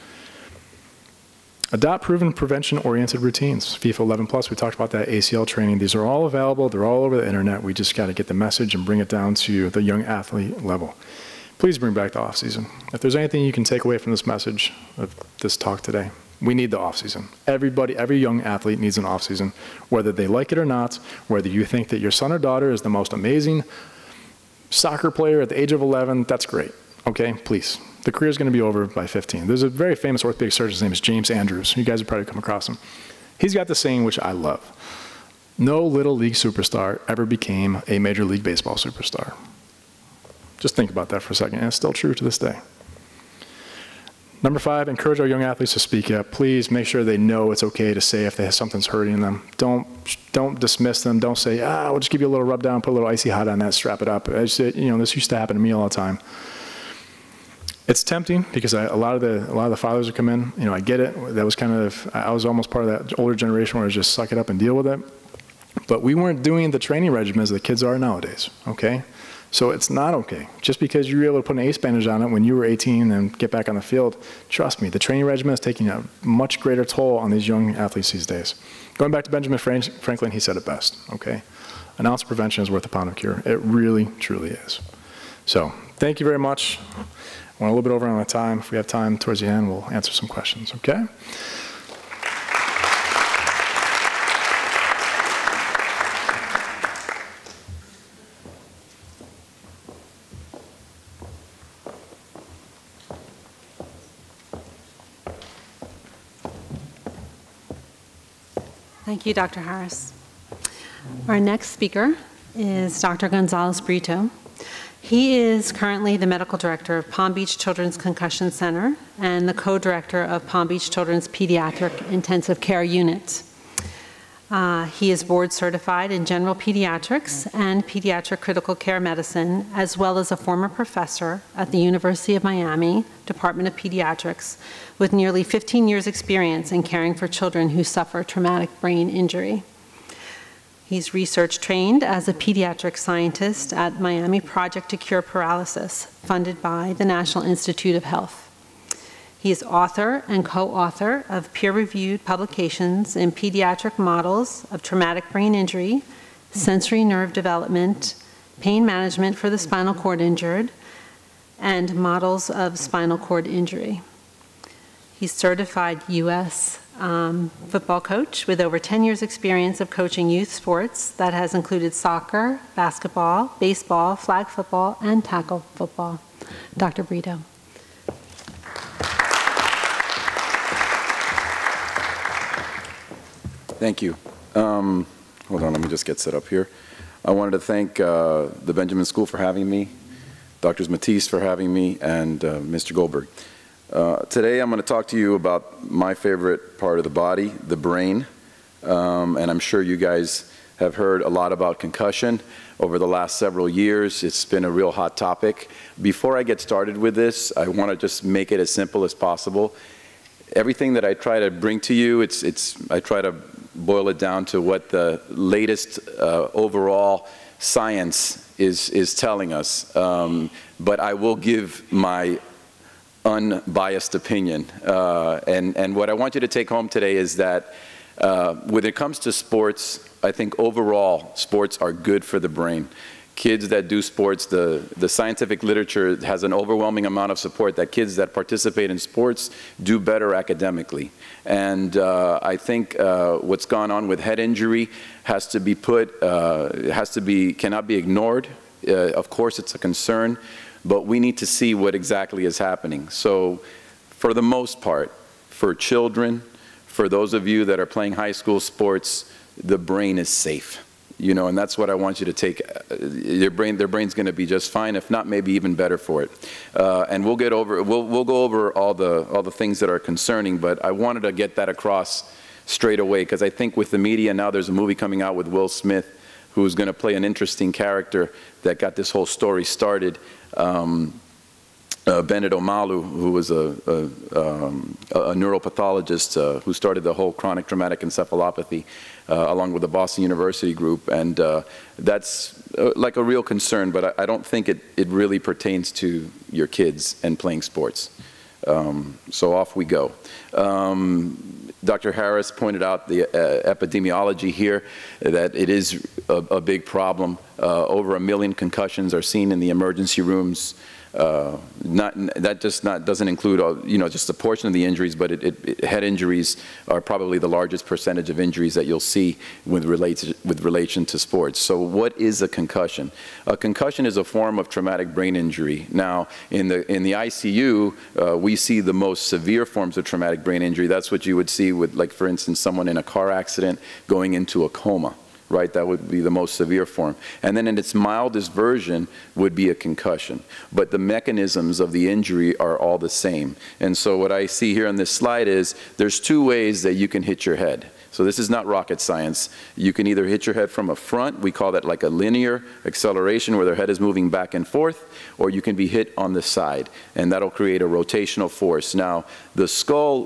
Adopt proven prevention-oriented routines. FIFA eleven plus, we talked about that, A C L training. These are all available. They're all over the internet. We just got to get the message and bring it down to the young athlete level. Please bring back the off-season. If there's anything you can take away from this message of this talk today, we need the off-season. Everybody, every young athlete needs an off-season, whether they like it or not, whether you think that your son or daughter is the most amazing soccer player at the age of eleven, that's great, okay, please. The career is going to be over by fifteen. There's a very famous orthopedic surgeon, his name is James Andrews. You guys have probably come across him. He's got the saying, which I love. No little league superstar ever became a Major League Baseball superstar. Just think about that for a second, and it's still true to this day. Number five, encourage our young athletes to speak up. Please make sure they know it's okay to say if they have something's hurting them. Don't, don't dismiss them. Don't say, ah, we'll just give you a little rub down, put a little icy hot on that, strap it up. I just, you know, this used to happen to me all the time. It's tempting because I, a lot of the a lot of the fathers would come in. You know, I get it. That was kind of, I was almost part of that older generation where I was just suck it up and deal with it. But we weren't doing the training regimens that kids are nowadays, okay? So it's not okay. Just because you were able to put an ace bandage on it when you were eighteen and get back on the field, trust me, the training regimen is taking a much greater toll on these young athletes these days. Going back to Benjamin Franklin, he said it best, okay? An ounce of prevention is worth a pound of cure. It really, truly is. So thank you very much. We're a little bit over on our time. If we have time towards the end, we'll answer some questions, okay? Thank you, Doctor Harris. Our next speaker is Doctor Gonzalez Brito. He is currently the medical director of Palm Beach Children's Concussion Center and the co-director of Palm Beach Children's Pediatric Intensive Care Unit. Uh, he is board certified in general pediatrics and pediatric critical care medicine, as well as a former professor at the University of Miami Department of Pediatrics with nearly fifteen years experience in caring for children who suffer traumatic brain injury. He's research trained as a pediatric scientist at Miami Project to Cure Paralysis, funded by the National Institute of Health. He is author and co-author of peer-reviewed publications in pediatric models of traumatic brain injury, sensory nerve development, pain management for the spinal cord injured, and models of spinal cord injury. He's certified U S um, football coach with over ten years experience of coaching youth sports that has included soccer, basketball, baseball, flag football, and tackle football. Doctor Brito. Thank you. Um, hold on, let me just get set up here. I wanted to thank uh, the Benjamin School for having me, Doctors Matisse for having me, and uh, Mister Goldberg. Uh, today I'm going to talk to you about my favorite part of the body, the brain. Um, and I'm sure you guys have heard a lot about concussion over the last several years. It's been a real hot topic. Before I get started with this, I want to just make it as simple as possible. Everything that I try to bring to you, it's, it's, I try to boil it down to what the latest uh, overall science is, is telling us. Um, but I will give my unbiased opinion. Uh, and, and what I want you to take home today is that uh, when it comes to sports, I think overall sports are good for the brain. Kids that do sports, the, the scientific literature has an overwhelming amount of support that kids that participate in sports do better academically. And uh, I think uh, what's gone on with head injury has to be put, uh, has to be, cannot be ignored. Uh, of course, it's a concern, but we need to see what exactly is happening. So for the most part, for children, for those of you that are playing high school sports, the brain is safe. You know, and that's what I want you to take. Your brain, their brain's going to be just fine, if not, maybe even better for it. Uh, and we'll get over. We'll we'll go over all the all the things that are concerning. But I wanted to get that across straight away because I think with the media now, there's a movie coming out with Will Smith, who's going to play an interesting character that got this whole story started. Um, Uh, Bennett Omalu, who was a, a, um, a neuropathologist uh, who started the whole chronic traumatic encephalopathy uh, along with the Boston University group. And uh, that's uh, like a real concern, but I, I don't think it, it really pertains to your kids and playing sports. Um, so off we go. Um, Doctor Harris pointed out the uh, epidemiology here, that it is a, a big problem. Uh, over a million concussions are seen in the emergency rooms. Uh, not, that just not, doesn't include, all, you know, just a portion of the injuries, but it, it, it, head injuries are probably the largest percentage of injuries that you'll see with, related, with relation to sports. So what is a concussion? A concussion is a form of traumatic brain injury. Now, in the, in the I C U, uh, we see the most severe forms of traumatic brain injury. That's what you would see with, like, for instance, someone in a car accident going into a coma. Right, that would be the most severe form. And then in its mildest version would be a concussion. But the mechanisms of the injury are all the same. And so what I see here on this slide is there's two ways that you can hit your head. So this is not rocket science. You can either hit your head from a front, we call that like a linear acceleration where their head is moving back and forth, or you can be hit on the side, and that'll create a rotational force. Now, the skull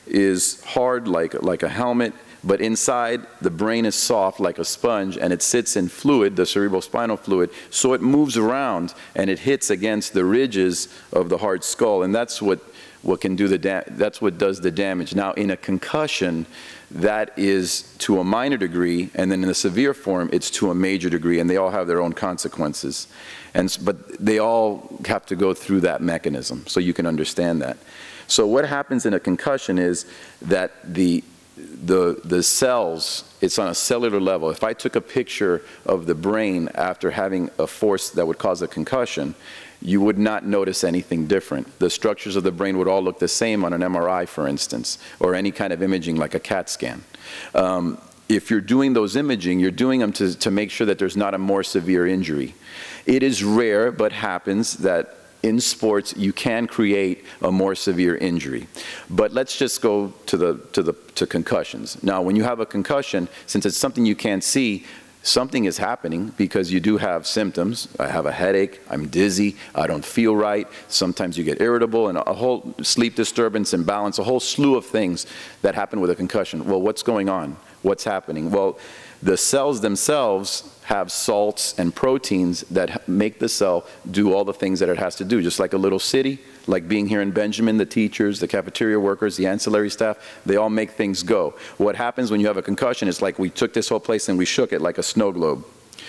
is hard like, like a helmet, but inside, the brain is soft like a sponge, and it sits in fluid, the cerebrospinal fluid, so it moves around, and it hits against the ridges of the hard skull, and that's what, what can do the da that's what does the damage. Now, in a concussion, that is to a minor degree, and then in a severe form, it's to a major degree, and they all have their own consequences. And, but they all have to go through that mechanism, so you can understand that. So what happens in a concussion is that the The, the cells, it's on a cellular level. If I took a picture of the brain after having a force that would cause a concussion, you would not notice anything different. The structures of the brain would all look the same on an M R I, for instance, or any kind of imaging like a CAT scan. Um, if you're doing those imaging, you're doing them to, to make sure that there's not a more severe injury. It is rare, but happens, that in sports you can create a more severe injury. But let's just go to the to the to concussions. Now, when you have a concussion, since it's something you can't see, something is happening because you do have symptoms. I have a headache, I'm dizzy, I don't feel right, sometimes you get irritable, and a whole sleep disturbance, imbalance, a whole slew of things that happen with a concussion. Well, what's going on? What's happening? Well, the cells themselves have salts and proteins that make the cell do all the things that it has to do, just like a little city, like being here in Benjamin, the teachers, the cafeteria workers, the ancillary staff, they all make things go. What happens when you have a concussion is like we took this whole place and we shook it like a snow globe.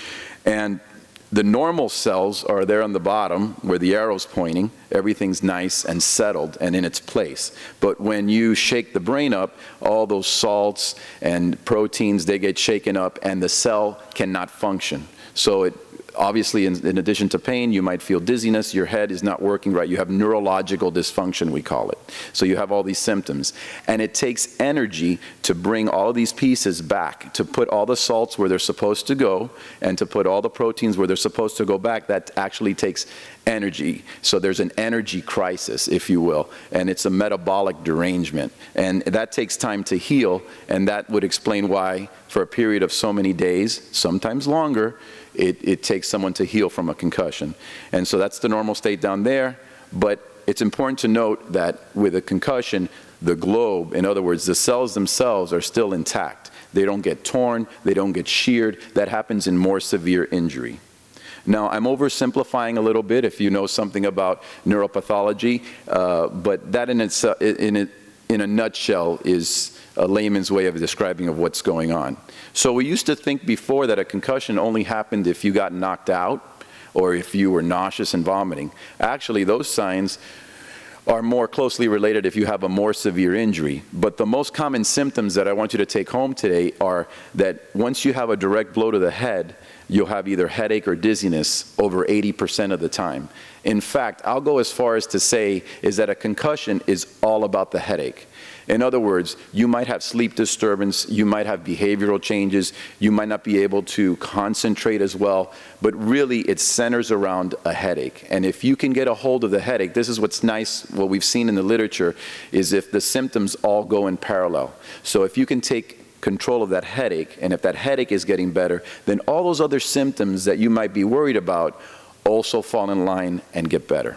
And the normal cells are there on the bottom where the arrow's pointing. Everything's nice and settled and in its place. But when you shake the brain up, all those salts and proteins, they get shaken up and the cell cannot function. So it obviously, in, in addition to pain, you might feel dizziness, your head is not working right, you have neurological dysfunction, we call it. So you have all these symptoms. And it takes energy to bring all these pieces back, to put all the salts where they're supposed to go, and to put all the proteins where they're supposed to go back. That actually takes energy. So there's an energy crisis, if you will, and it's a metabolic derangement. And that takes time to heal, and that would explain why, for a period of so many days, sometimes longer, It, it takes someone to heal from a concussion. And so that's the normal state down there. But it's important to note that with a concussion, the globe, in other words, the cells themselves are still intact. They don't get torn, they don't get sheared. That happens in more severe injury. Now, I'm oversimplifying a little bit if you know something about neuropathology, uh, but that in, its, uh, in, it, in a nutshell is a layman's way of describing of what's going on. So we used to think before that a concussion only happened if you got knocked out or if you were nauseous and vomiting. Actually, those signs are more closely related if you have a more severe injury. But the most common symptoms that I want you to take home today are that once you have a direct blow to the head, you'll have either headache or dizziness over eighty percent of the time. In fact, I'll go as far as to say is that a concussion is all about the headache. In other words, you might have sleep disturbance, you might have behavioral changes, you might not be able to concentrate as well, but really it centers around a headache. And if you can get a hold of the headache, this is what's nice, what we've seen in the literature, is if the symptoms all go in parallel. So if you can take control of that headache, and if that headache is getting better, then all those other symptoms that you might be worried about also fall in line and get better.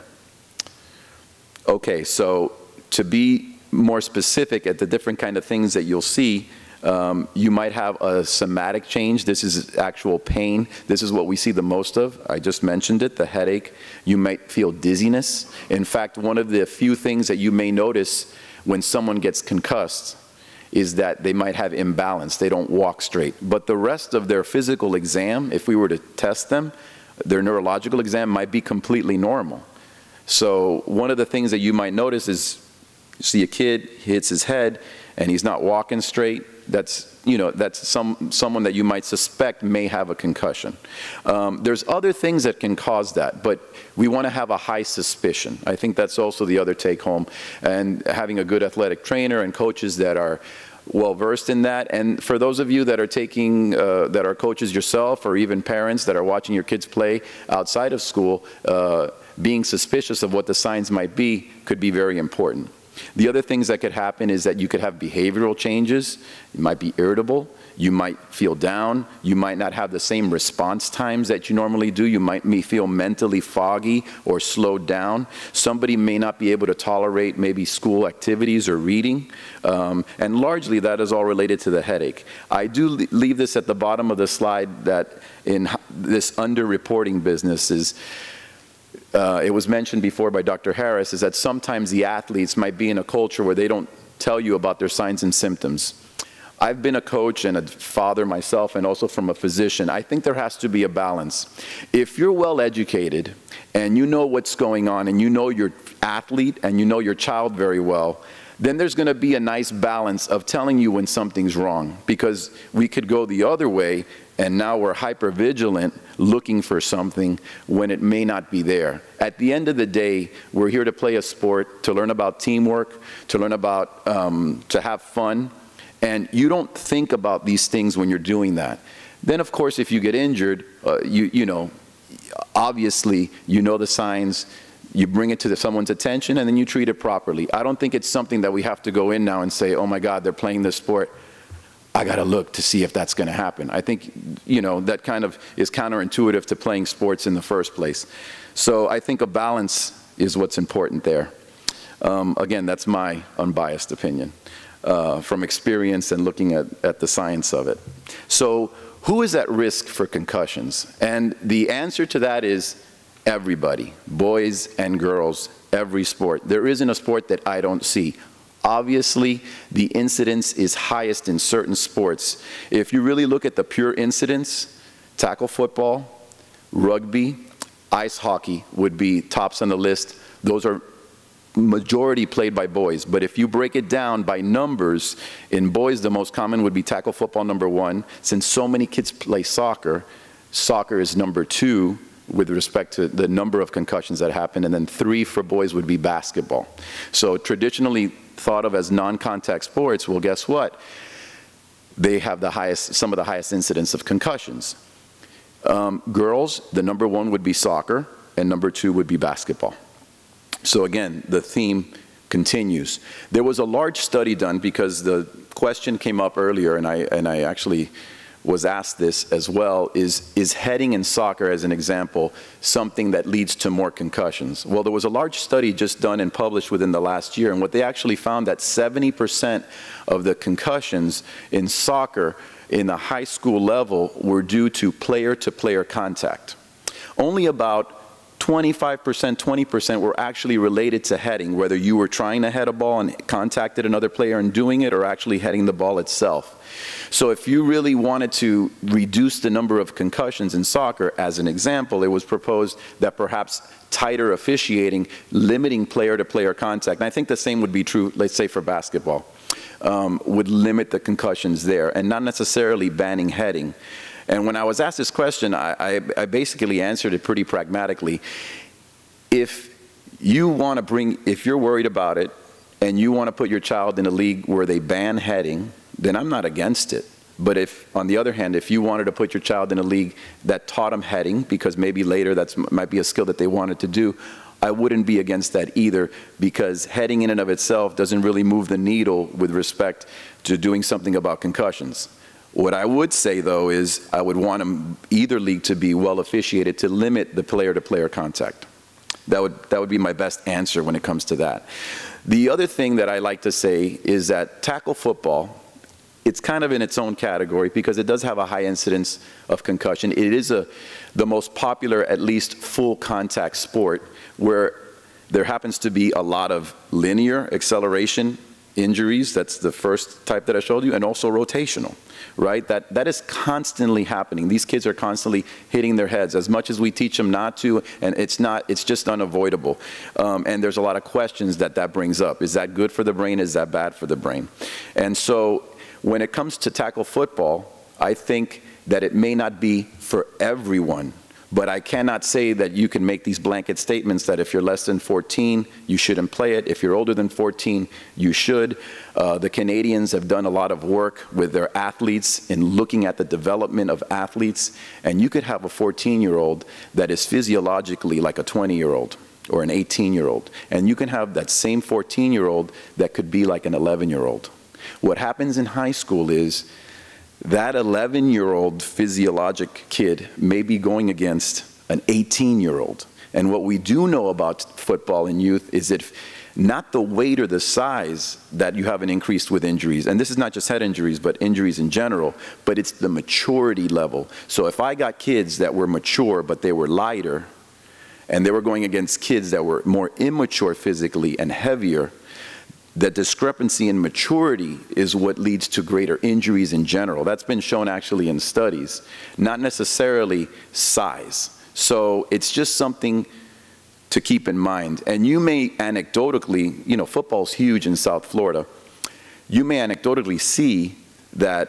Okay, so to be more specific at the different kind of things that you'll see, um, you might have a somatic change. This is actual pain. This is what we see the most of. I just mentioned it, the headache. You might feel dizziness. In fact, one of the few things that you may notice when someone gets concussed is that they might have imbalance. They don't walk straight. But the rest of their physical exam, if we were to test them, their neurological exam might be completely normal. So one of the things that you might notice is you see a kid hits his head and he's not walking straight. That's, you know, that's some, someone that you might suspect may have a concussion. Um, there's other things that can cause that, but we want to have a high suspicion. I think that's also the other take home. And having a good athletic trainer and coaches that are well versed in that. And for those of you that are taking, uh, that are coaches yourself, or even parents that are watching your kids play outside of school, uh, being suspicious of what the signs might be could be very important. The other things that could happen is that you could have behavioral changes. You might be irritable. You might feel down. You might not have the same response times that you normally do. You might feel mentally foggy or slowed down. Somebody may not be able to tolerate maybe school activities or reading. Um, and largely that is all related to the headache. I do leave this at the bottom of the slide that in this underreporting business is, Uh, it was mentioned before by Doctor Harris, is that sometimes the athletes might be in a culture where they don't tell you about their signs and symptoms. I've been a coach and a father myself, and also from a physician. I think there has to be a balance. If you're well educated and you know what's going on and you know your athlete and you know your child very well, then there's going to be a nice balance of telling you when something's wrong, because we could go the other way and now we're hyper-vigilant looking for something when it may not be there. At the end of the day, we're here to play a sport, to learn about teamwork, to learn about, um, to have fun. And you don't think about these things when you're doing that. Then, of course, if you get injured, uh, you, you know, obviously, you know the signs, you bring it to the, someone's attention, and then you treat it properly. I don't think it's something that we have to go in now and say, oh my God, they're playing this sport. I got to look to see if that's going to happen. I think, you know, that kind of is counterintuitive to playing sports in the first place. So I think a balance is what's important there. Um, again, that's my unbiased opinion uh, from experience and looking at, at the science of it. So who is at risk for concussions? And the answer to that is everybody, boys and girls, every sport. There isn't a sport that I don't see. Obviously, the incidence is highest in certain sports. If you really look at the pure incidence, tackle football, rugby, ice hockey would be tops on the list. Those are majority played by boys. But if you break it down by numbers, in boys the most common would be tackle football number one. Since so many kids play soccer, soccer is number two with respect to the number of concussions that happen, and then three for boys would be basketball. So traditionally thought of as non-contact sports, well, guess what? They have the highest, some of the highest incidence of concussions. Um, girls, the number one would be soccer, and number two would be basketball. So again, the theme continues. There was a large study done because the question came up earlier, and I, and I actually was asked this as well, is, is heading in soccer, as an example, something that leads to more concussions? Well, there was a large study just done and published within the last year, and what they actually found that seventy percent of the concussions in soccer in the high school level were due to player-to-player contact. Only about twenty-five percent, twenty percent were actually related to heading, whether you were trying to head a ball and contacted another player and doing it, or actually heading the ball itself. So if you really wanted to reduce the number of concussions in soccer, as an example, it was proposed that perhaps tighter officiating, limiting player-to-player contact, and I think the same would be true, let's say, for basketball, um, would limit the concussions there, and not necessarily banning heading. And when I was asked this question, I, I, I basically answered it pretty pragmatically. If you want to bring, if you're worried about it, and you want to put your child in a league where they ban heading, then I'm not against it. But if, on the other hand, if you wanted to put your child in a league that taught them heading, because maybe later that might be a skill that they wanted to do, I wouldn't be against that either, because heading in and of itself doesn't really move the needle with respect to doing something about concussions. What I would say, though, is I would want them, either league to be well officiated to limit the player-to-player contact. That would, that would be my best answer when it comes to that. The other thing that I like to say is that tackle football, it's kind of in its own category because it does have a high incidence of concussion. It is a, the most popular, at least full contact sport, where there happens to be a lot of linear acceleration injuries. That's the first type that I showed you, and also rotational, right? That, that is constantly happening. These kids are constantly hitting their heads as much as we teach them not to, and it's not, it's just unavoidable. Um, and there's a lot of questions that that brings up. Is that good for the brain? Is that bad for the brain? And so when it comes to tackle football, I think that it may not be for everyone, but I cannot say that you can make these blanket statements that if you're less than fourteen, you shouldn't play it. If you're older than fourteen, you should. Uh, the Canadians have done a lot of work with their athletes in looking at the development of athletes, and you could have a fourteen-year-old that is physiologically like a twenty-year-old or an eighteen-year-old, and you can have that same fourteen-year-old that could be like an eleven-year-old. What happens in high school is that eleven-year-old physiologic kid may be going against an eighteen-year-old. And what we do know about football in youth is that not the weight or the size that you have an increase with injuries, and this is not just head injuries, but injuries in general, but it's the maturity level. So if I got kids that were mature, but they were lighter, and they were going against kids that were more immature physically and heavier, that discrepancy in maturity is what leads to greater injuries in general. That's been shown actually in studies, not necessarily size. So it's just something to keep in mind. And you may anecdotally, you know, football's huge in South Florida. You may anecdotally see that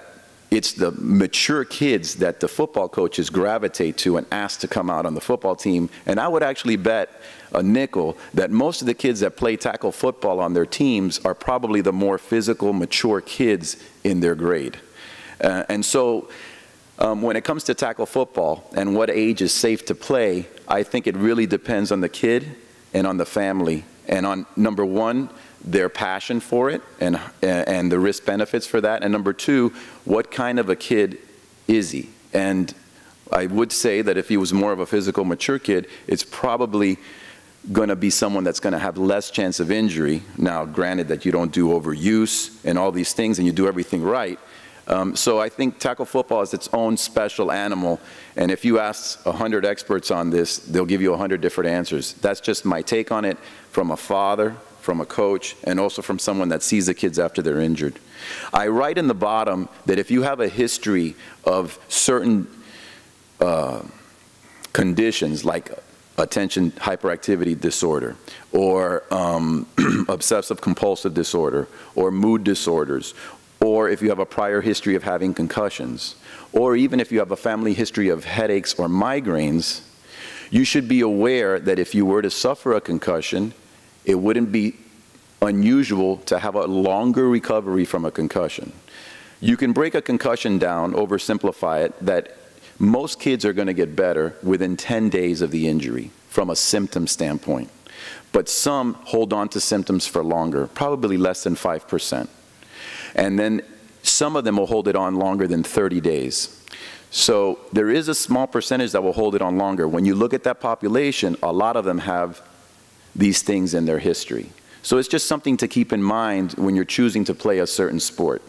it's the mature kids that the football coaches gravitate to and ask to come out on the football team. And I would actually bet a nickel that most of the kids that play tackle football on their teams are probably the more physical, mature kids in their grade. Uh, and so um, when it comes to tackle football and what age is safe to play, I think it really depends on the kid and on the family and on, number one, their passion for it and, and the risk benefits for that. And number two, what kind of a kid is he? And I would say that if he was more of a physical, mature kid, it's probably going to be someone that's going to have less chance of injury. Now, granted that you don't do overuse and all these things and you do everything right. Um, so I think tackle football is its own special animal. And if you ask a hundred experts on this, they'll give you a hundred different answers. That's just my take on it from a father, from a coach, and also from someone that sees the kids after they're injured. I write in the bottom that if you have a history of certain uh, conditions like attention hyperactivity disorder or um, obsessive compulsive disorder or mood disorders, or if you have a prior history of having concussions, or even if you have a family history of headaches or migraines, you should be aware that if you were to suffer a concussion, it wouldn't be unusual to have a longer recovery from a concussion. You can break a concussion down, oversimplify it, that most kids are going to get better within ten days of the injury from a symptom standpoint. But some hold on to symptoms for longer, probably less than five percent. And then some of them will hold it on longer than thirty days. So there is a small percentage that will hold it on longer. When you look at that population, a lot of them have these things in their history. So it's just something to keep in mind when you're choosing to play a certain sport.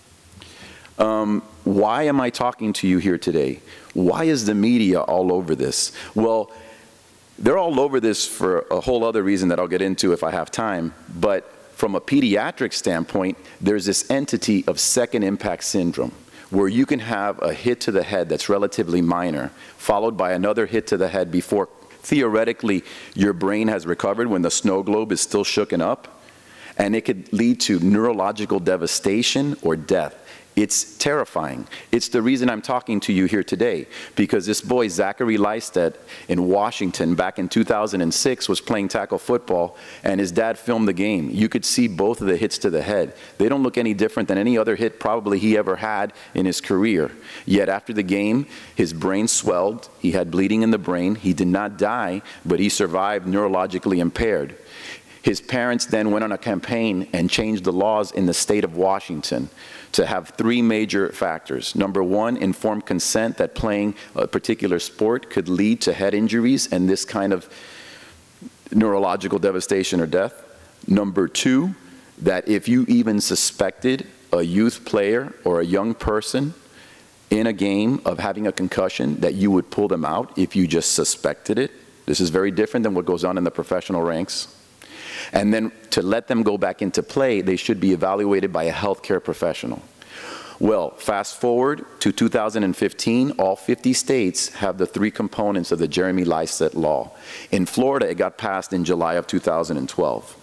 Um, why am I talking to you here today? Why is the media all over this? Well, they're all over this for a whole other reason that I'll get into if I have time. But from a pediatric standpoint, there's this entity of second impact syndrome, where you can have a hit to the head that's relatively minor, followed by another hit to the head before theoretically your brain has recovered when the snow globe is still shooken up, and it could lead to neurological devastation or death. It's terrifying. It's the reason I'm talking to you here today, because this boy, Zachary Lysted, in Washington back in two thousand six was playing tackle football, and his dad filmed the game. You could see both of the hits to the head. They don't look any different than any other hit probably he ever had in his career. Yet after the game, his brain swelled, he had bleeding in the brain, he did not die, but he survived neurologically impaired. His parents then went on a campaign and changed the laws in the state of Washington to have three major factors. Number one, informed consent that playing a particular sport could lead to head injuries and this kind of neurological devastation or death. Number two, that if you even suspected a youth player or a young person in a game of having a concussion, that you would pull them out if you just suspected it. This is very different than what goes on in the professional ranks. And then to let them go back into play, they should be evaluated by a healthcare professional. Well, fast forward to two thousand fifteen, all fifty states have the three components of the Jeremy Lysted law. In Florida, it got passed in July of two thousand twelve.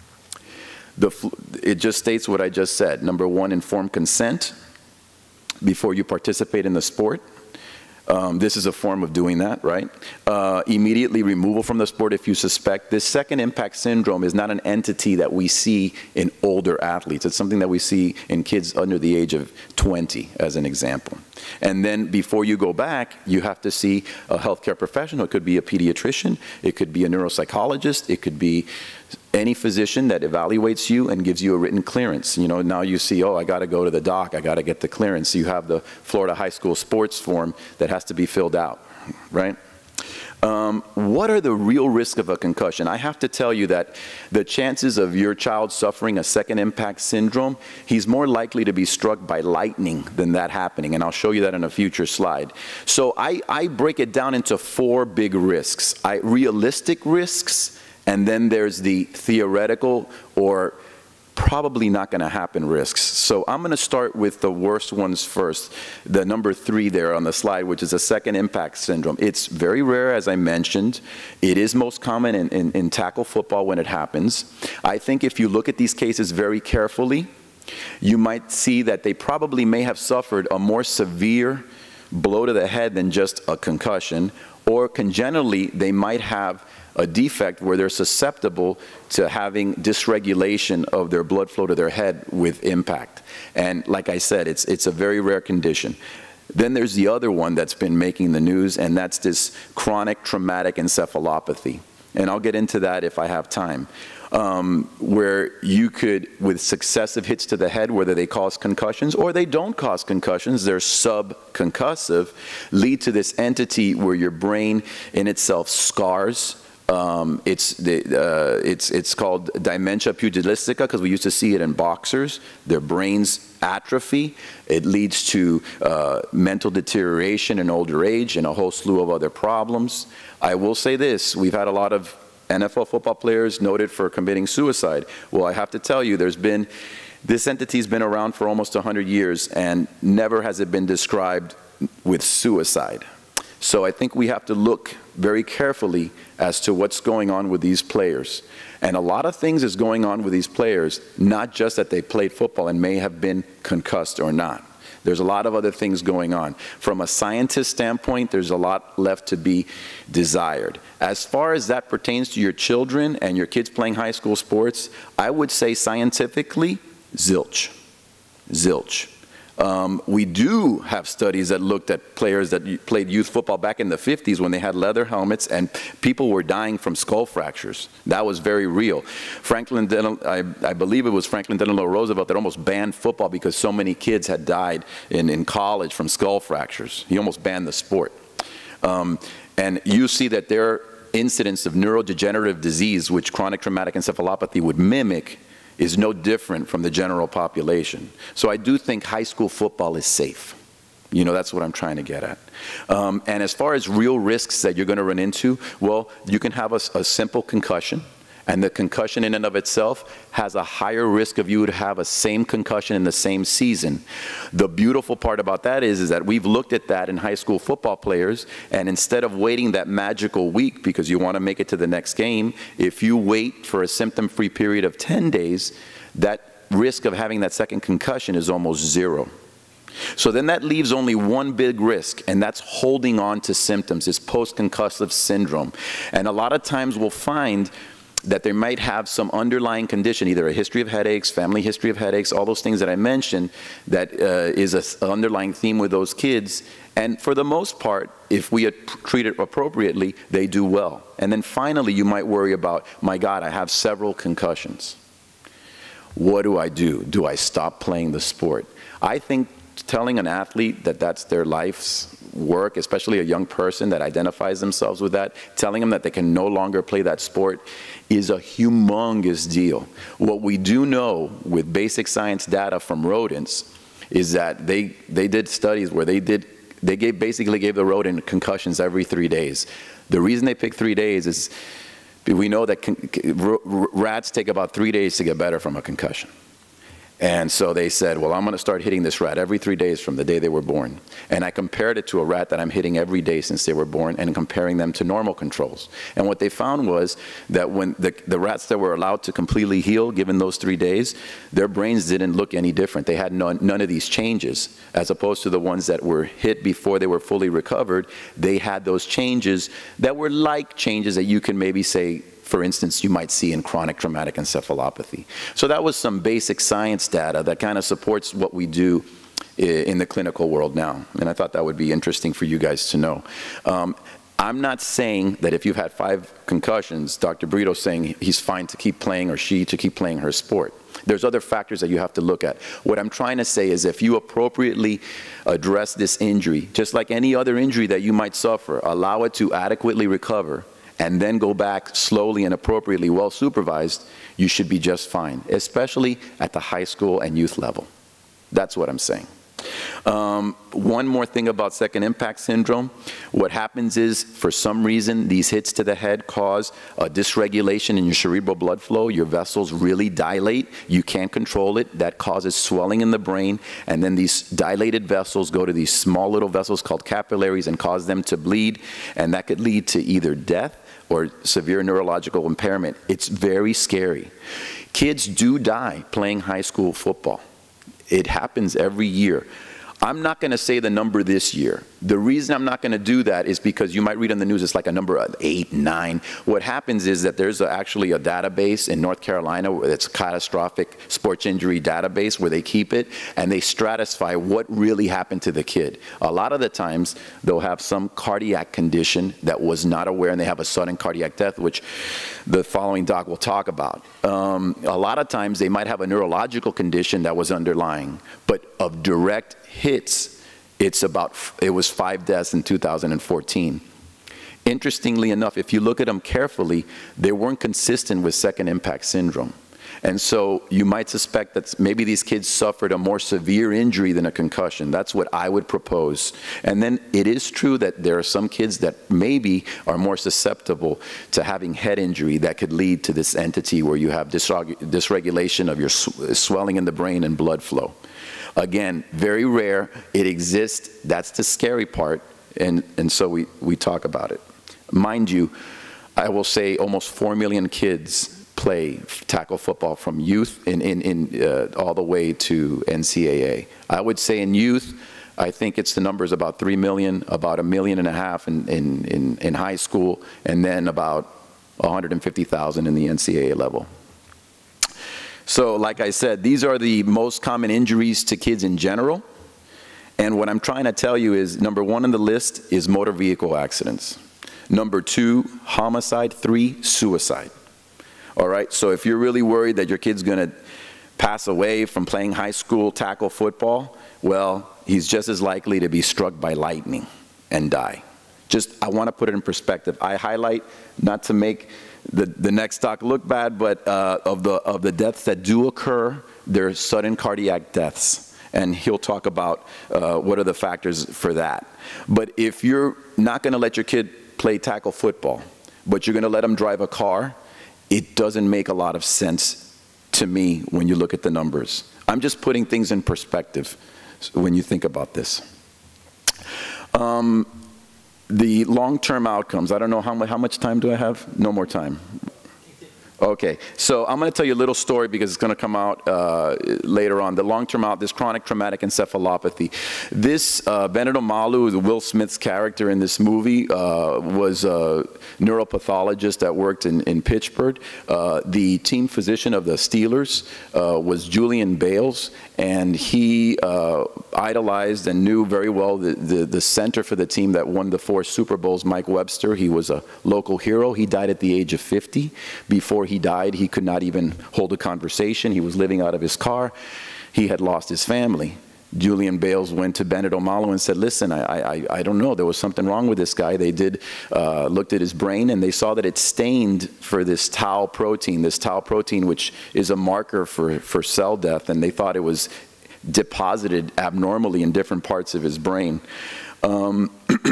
The, it just states what I just said. Number one, informed consent before you participate in the sport. Um, this is a form of doing that, right? Uh, immediately removal from the sport if you suspect. This second impact syndrome is not an entity that we see in older athletes. It's something that we see in kids under the age of twenty, as an example. And then before you go back, you have to see a healthcare professional. It could be a pediatrician, it could be a neuropsychologist, it could be any physician that evaluates you and gives you a written clearance. You know, now you see, oh, I got to go to the doc, I got to get the clearance. You have the Florida High School sports form that has to be filled out, right? Um, what are the real risks of a concussion? I have to tell you that the chances of your child suffering a second impact syndrome, he's more likely to be struck by lightning than that happening, and I'll show you that in a future slide. So I, I break it down into four big risks. I, realistic risks, and then there's the theoretical or probably not going to happen risks. So I'm going to start with the worst ones first, the number three there on the slide, which is a second impact syndrome. It's very rare, as I mentioned. It is most common in, in, in tackle football when it happens. I think if you look at these cases very carefully, you might see that they probably may have suffered a more severe blow to the head than just a concussion, or congenitally they might have a defect where they're susceptible to having dysregulation of their blood flow to their head with impact. And like I said, it's, it's a very rare condition. Then there's the other one that's been making the news, and that's this chronic traumatic encephalopathy. And I'll get into that if I have time. Um, where you could, with successive hits to the head, whether they cause concussions or they don't cause concussions, they're subconcussive, lead to this entity where your brain in itself scars. Um, it's, the, uh, it's, it's called dementia pugilistica because we used to see it in boxers. Their brains atrophy. It leads to uh, mental deterioration in older age and a whole slew of other problems. I will say this, we've had a lot of N F L football players noted for committing suicide. Well, I have to tell you, there's been, this entity's been around for almost one hundred years, and never has it been described with suicide. So I think we have to look very carefully as to what's going on with these players. And a lot of things is going on with these players, not just that they played football and may have been concussed or not. There's a lot of other things going on. From a scientist standpoint, there's a lot left to be desired. As far as that pertains to your children and your kids playing high school sports, I would say scientifically, zilch. Zilch. Um, we do have studies that looked at players that played youth football back in the fifties when they had leather helmets and people were dying from skull fractures. That was very real. Franklin Delano, I, I believe it was Franklin Delano Roosevelt that almost banned football because so many kids had died in, in college from skull fractures. He almost banned the sport. Um, and you see that there are incidents of neurodegenerative disease, which chronic traumatic encephalopathy would mimic, is no different from the general population. So I do think high school football is safe. You know, that's what I'm trying to get at. Um, and as far as real risks that you're going to run into, well, you can have a, a simple concussion, and the concussion in and of itself has a higher risk of you to have a same concussion in the same season. The beautiful part about that is, is that we've looked at that in high school football players, and instead of waiting that magical week because you want to make it to the next game, if you wait for a symptom-free period of ten days, that risk of having that second concussion is almost zero. So then that leaves only one big risk, and that's holding on to symptoms, this post-concussive syndrome. And a lot of times we'll find that they might have some underlying condition, either a history of headaches, family history of headaches, all those things that I mentioned, that uh, is an underlying theme with those kids. And for the most part, if we treat it appropriately, they do well. And then finally, you might worry about, my God, I have several concussions. What do I do? Do I stop playing the sport? I think telling an athlete that that's their life's work, especially a young person that identifies themselves with that, telling them that they can no longer play that sport is a humongous deal. What we do know with basic science data from rodents is that they, they did studies where they did, they gave, basically gave the rodent concussions every three days. The reason they picked three days is we know that con rats take about three days to get better from a concussion. And so they said, well, I'm going to start hitting this rat every three days from the day they were born. And I compared it to a rat that I'm hitting every day since they were born and comparing them to normal controls. And what they found was that when the, the rats that were allowed to completely heal, given those three days, their brains didn't look any different. They had none, none of these changes, as opposed to the ones that were hit before they were fully recovered. They had those changes that were like changes that you can maybe say, for instance, you might see in chronic traumatic encephalopathy. So that was some basic science data that kind of supports what we do in the clinical world now. And I thought that would be interesting for you guys to know. Um, I'm not saying that if you've had five concussions, Doctor Brito's saying he's fine to keep playing or she to keep playing her sport. There's other factors that you have to look at. What I'm trying to say is if you appropriately address this injury, just like any other injury that you might suffer, allow it to adequately recover, and then go back slowly and appropriately, well supervised, you should be just fine, especially at the high school and youth level. That's what I'm saying. Um, one more thing about second impact syndrome. What happens is, for some reason, these hits to the head cause a dysregulation in your cerebral blood flow. Your vessels really dilate. You can't control it. That causes swelling in the brain. And then these dilated vessels go to these small little vessels called capillaries and cause them to bleed. And that could lead to either death or severe neurological impairment. It's very scary. Kids do die playing high school football. It happens every year. I'm not going to say the number this year. The reason I'm not going to do that is because you might read on the news it's like a number of eight, nine. What happens is that there's a, actually a database in North Carolina where it's a catastrophic sports injury database where they keep it, and they stratify what really happened to the kid. A lot of the times they'll have some cardiac condition that was not aware, and they have a sudden cardiac death, which the following doc will talk about. Um, a lot of times they might have a neurological condition that was underlying, but of direct hits, it's about, it was five deaths in two thousand fourteen. Interestingly enough, if you look at them carefully, they weren't consistent with second impact syndrome. And so you might suspect that maybe these kids suffered a more severe injury than a concussion. That's what I would propose. And then it is true that there are some kids that maybe are more susceptible to having head injury that could lead to this entity where you have dysregulation of your swelling in the brain and blood flow. Again, very rare, it exists, that's the scary part, and, and so we, we talk about it. Mind you, I will say almost four million kids play tackle football from youth in, in, in, uh, all the way to N C double A. I would say in youth, I think it's the numbers about three million, about a million and a half in, in, in, in high school, and then about one hundred fifty thousand in the N C double A level. So like I said, these are the most common injuries to kids in general. And what I'm trying to tell you is, number one on the list is motor vehicle accidents. Number two, homicide. Three, suicide. All right, so if you're really worried that your kid's gonna pass away from playing high school tackle football, well, he's just as likely to be struck by lightning and die. Just, I wanna put it in perspective. I highlight, not to make the, the next doc look bad, but uh, of, the, of the deaths that do occur, they're sudden cardiac deaths. And he'll talk about uh, what are the factors for that. But if you're not gonna let your kid play tackle football, but you're gonna let him drive a car, it doesn't make a lot of sense to me when you look at the numbers. I'm just putting things in perspective when you think about this. Um, The long-term outcomes, I don't know how much, how much time do I have? No more time. Okay, so I'm going to tell you a little story because it's going to come out uh, later on. The long-term out, this chronic traumatic encephalopathy. This uh, Bennet Omalu, Will Smith's character in this movie, uh, was a neuropathologist that worked in, in Pittsburgh. Uh, the team physician of the Steelers uh, was Julian Bales, and he uh, idolized and knew very well the, the, the center for the team that won the four Super Bowls, Mike Webster. He was a local hero. He died at the age of fifty. Before he died, he could not even hold a conversation. He was living out of his car. He had lost his family. Julian Bales went to Bennet Omalu and said, listen, I, I, I don't know, there was something wrong with this guy. They did, uh, looked at his brain, and they saw that it stained for this tau protein, this tau protein, which is a marker for, for cell death, and they thought it was deposited abnormally in different parts of his brain. Um,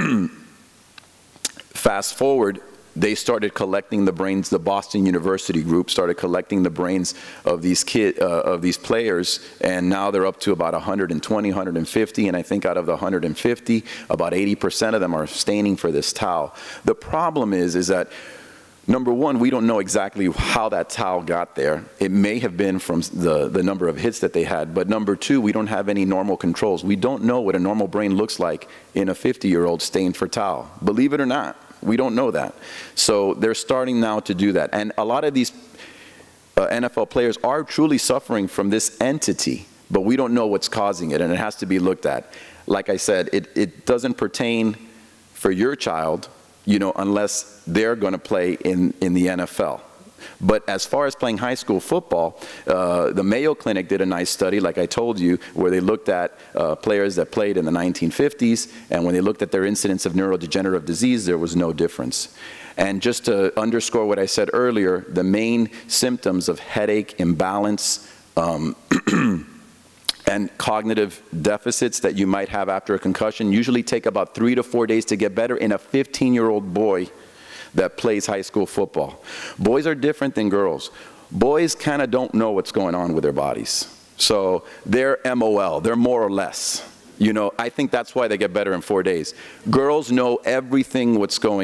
fast forward, they started collecting the brains, the Boston University group started collecting the brains of these kid, uh, of these players, and now they're up to about one hundred twenty, one hundred fifty, and I think out of the one hundred fifty, about eighty percent of them are staining for this tau. The problem is, is that, number one, we don't know exactly how that tau got there. It may have been from the, the number of hits that they had, but number two, we don't have any normal controls. We don't know what a normal brain looks like in a fifty-year-old stained for tau, believe it or not. We don't know that. So they're starting now to do that. And a lot of these uh, N F L players are truly suffering from this entity, but we don't know what's causing it, and it has to be looked at. Like I said, it, it doesn't pertain for your child, you know, unless they're going to play in, in the N F L. But as far as playing high school football, uh, the Mayo Clinic did a nice study, like I told you, where they looked at uh, players that played in the nineteen fifties, and when they looked at their incidence of neurodegenerative disease, there was no difference. And just to underscore what I said earlier, the main symptoms of headache, imbalance, um, and cognitive deficits that you might have after a concussion usually take about three to four days to get better in a fifteen-year-old boy that plays high school football. Boys are different than girls. Boys kind of don't know what's going on with their bodies. So they're M O L, they're more or less. You know, I think that's why they get better in four days. Girls know everything what's going on.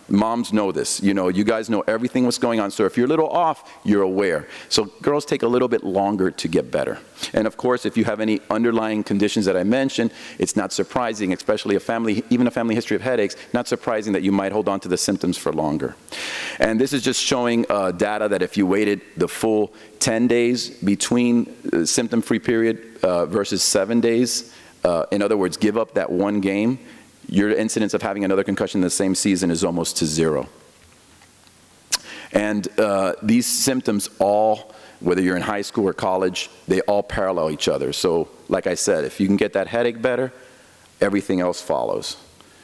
Moms know this. You know, you guys know everything what's going on. So if you're a little off, you're aware. So girls take a little bit longer to get better. And of course, if you have any underlying conditions that I mentioned, it's not surprising, especially a family, even a family history of headaches, not surprising that you might hold on to the symptoms for longer. And this is just showing uh, data that if you waited the full ten days between uh, symptom-free period uh, versus seven days, uh, in other words, give up that one game, your incidence of having another concussion in the same season is almost to zero. And uh, these symptoms all, whether you're in high school or college, they all parallel each other. So like I said, if you can get that headache better, everything else follows.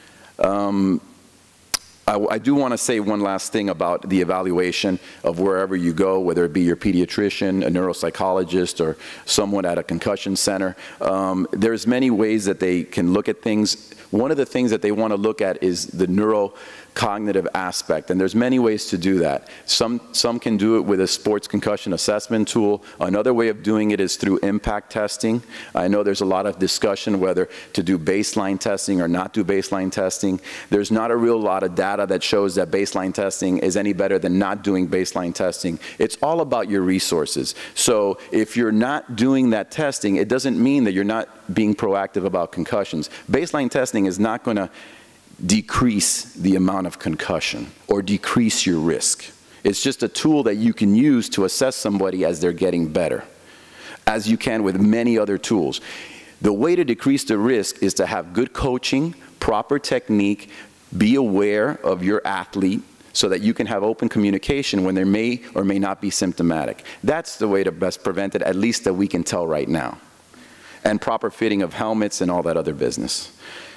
Um, I, I do want to say one last thing about the evaluation of wherever you go, whether it be your pediatrician, a neuropsychologist, or someone at a concussion center. Um, there's many ways that they can look at things. One of the things that they want to look at is the neurocognitive aspect, and there's many ways to do that. Some, some can do it with a sports concussion assessment tool. Another way of doing it is through impact testing. I know there's a lot of discussion whether to do baseline testing or not do baseline testing. There's not a real lot of data that shows that baseline testing is any better than not doing baseline testing. It's all about your resources. So if you're not doing that testing, it doesn't mean that you're not being proactive about concussions. Baseline testing is not going to decrease the amount of concussion or decrease your risk. It's just a tool that you can use to assess somebody as they're getting better, as you can with many other tools. The way to decrease the risk is to have good coaching, proper technique, be aware of your athlete so that you can have open communication when there may or may not be symptomatic. That's the way to best prevent it, at least that we can tell right now. And proper fitting of helmets and all that other business.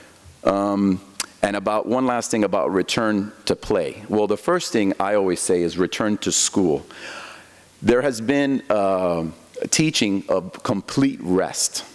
Um, and about one last thing about return to play. Well, the first thing I always say is return to school. There has been uh, a teaching of complete rest.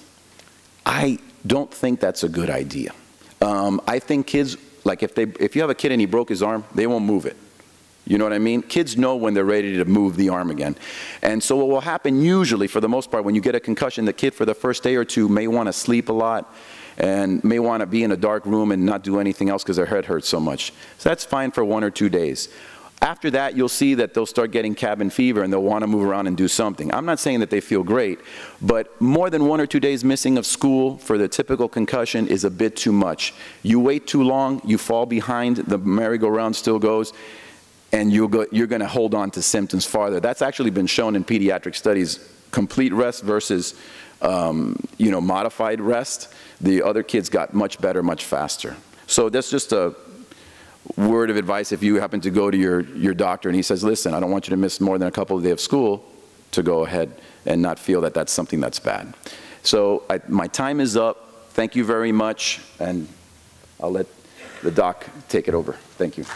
I don't think that's a good idea. Um, I think kids, like if, they, if you have a kid and he broke his arm, they won't move it. You know what I mean? Kids know when they're ready to move the arm again. And so what will happen usually, for the most part, when you get a concussion, the kid for the first day or two may want to sleep a lot and may want to be in a dark room and not do anything else because their head hurts so much. So that's fine for one or two days. After that, you'll see that they'll start getting cabin fever and they'll want to move around and do something. I'm not saying that they feel great, but more than one or two days missing of school for the typical concussion is a bit too much. You wait too long, you fall behind, the merry-go-round still goes, and you'll go, you're going to hold on to symptoms farther. That's actually been shown in pediatric studies, complete rest versus um, you know, modified rest. The other kids got much better, much faster. So that's just a word of advice if you happen to go to your, your doctor and he says, listen, I don't want you to miss more than a couple of days of school, to go ahead and not feel that that's something that's bad. So I, my time is up. Thank you very much, and I'll let the doc take it over. Thank you.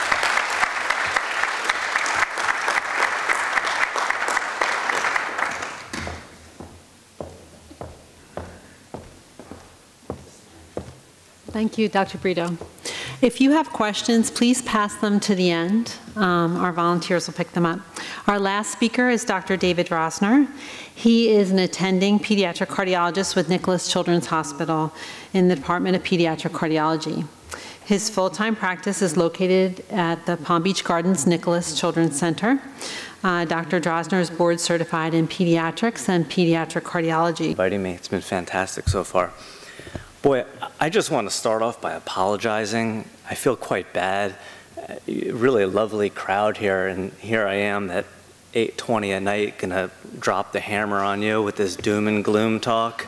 Thank you, Doctor Brito. If you have questions, please pass them to the end. Um, our volunteers will pick them up. Our last speaker is Doctor David Drosner. He is an attending pediatric cardiologist with Nicholas Children's Hospital in the Department of Pediatric Cardiology. His full-time practice is located at the Palm Beach Gardens Nicholas Children's Center. Uh, Doctor Drosner is board certified in pediatrics and pediatric cardiology. Inviting me. It's been fantastic so far. Boy, I just want to start off by apologizing. I feel quite bad. Uh, really a lovely crowd here, and here I am at eight twenty at night gonna drop the hammer on you with this doom and gloom talk.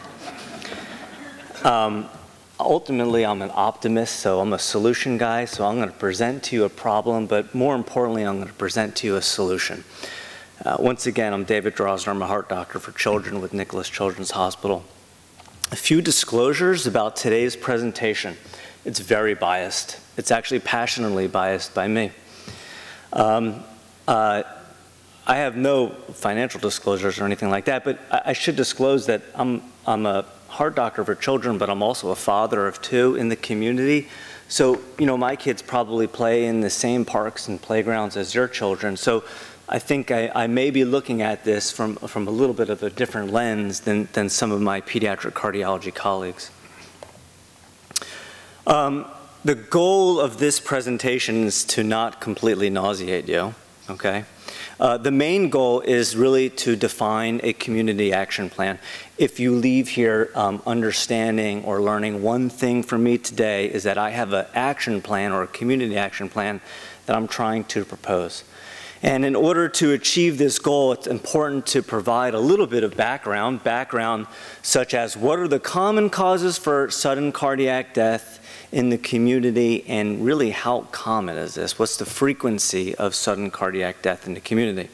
Um, ultimately, I'm an optimist, so I'm a solution guy, so I'm gonna present to you a problem, but more importantly, I'm gonna present to you a solution. Uh, once again, I'm David Drosner. I'm a heart doctor for children with Nicholas Children's Hospital. A few disclosures about today's presentation. It's very biased. It's actually passionately biased by me. Um, uh, I have no financial disclosures or anything like that, but I, I should disclose that I'm, I'm a heart doctor for children, but I'm also a father of two in the community. So, you know, my kids probably play in the same parks and playgrounds as your children. So I think I, I may be looking at this from, from a little bit of a different lens than, than some of my pediatric cardiology colleagues. Um, the goal of this presentation is to not completely nauseate you, okay? Uh, the main goal is really to define a community action plan. If you leave here um, understanding or learning one thing from me today is that I have an action plan or a community action plan that I'm trying to propose. And in order to achieve this goal, it's important to provide a little bit of background, background such as what are the common causes for sudden cardiac death in the community, and really how common is this? What's the frequency of sudden cardiac death in the community?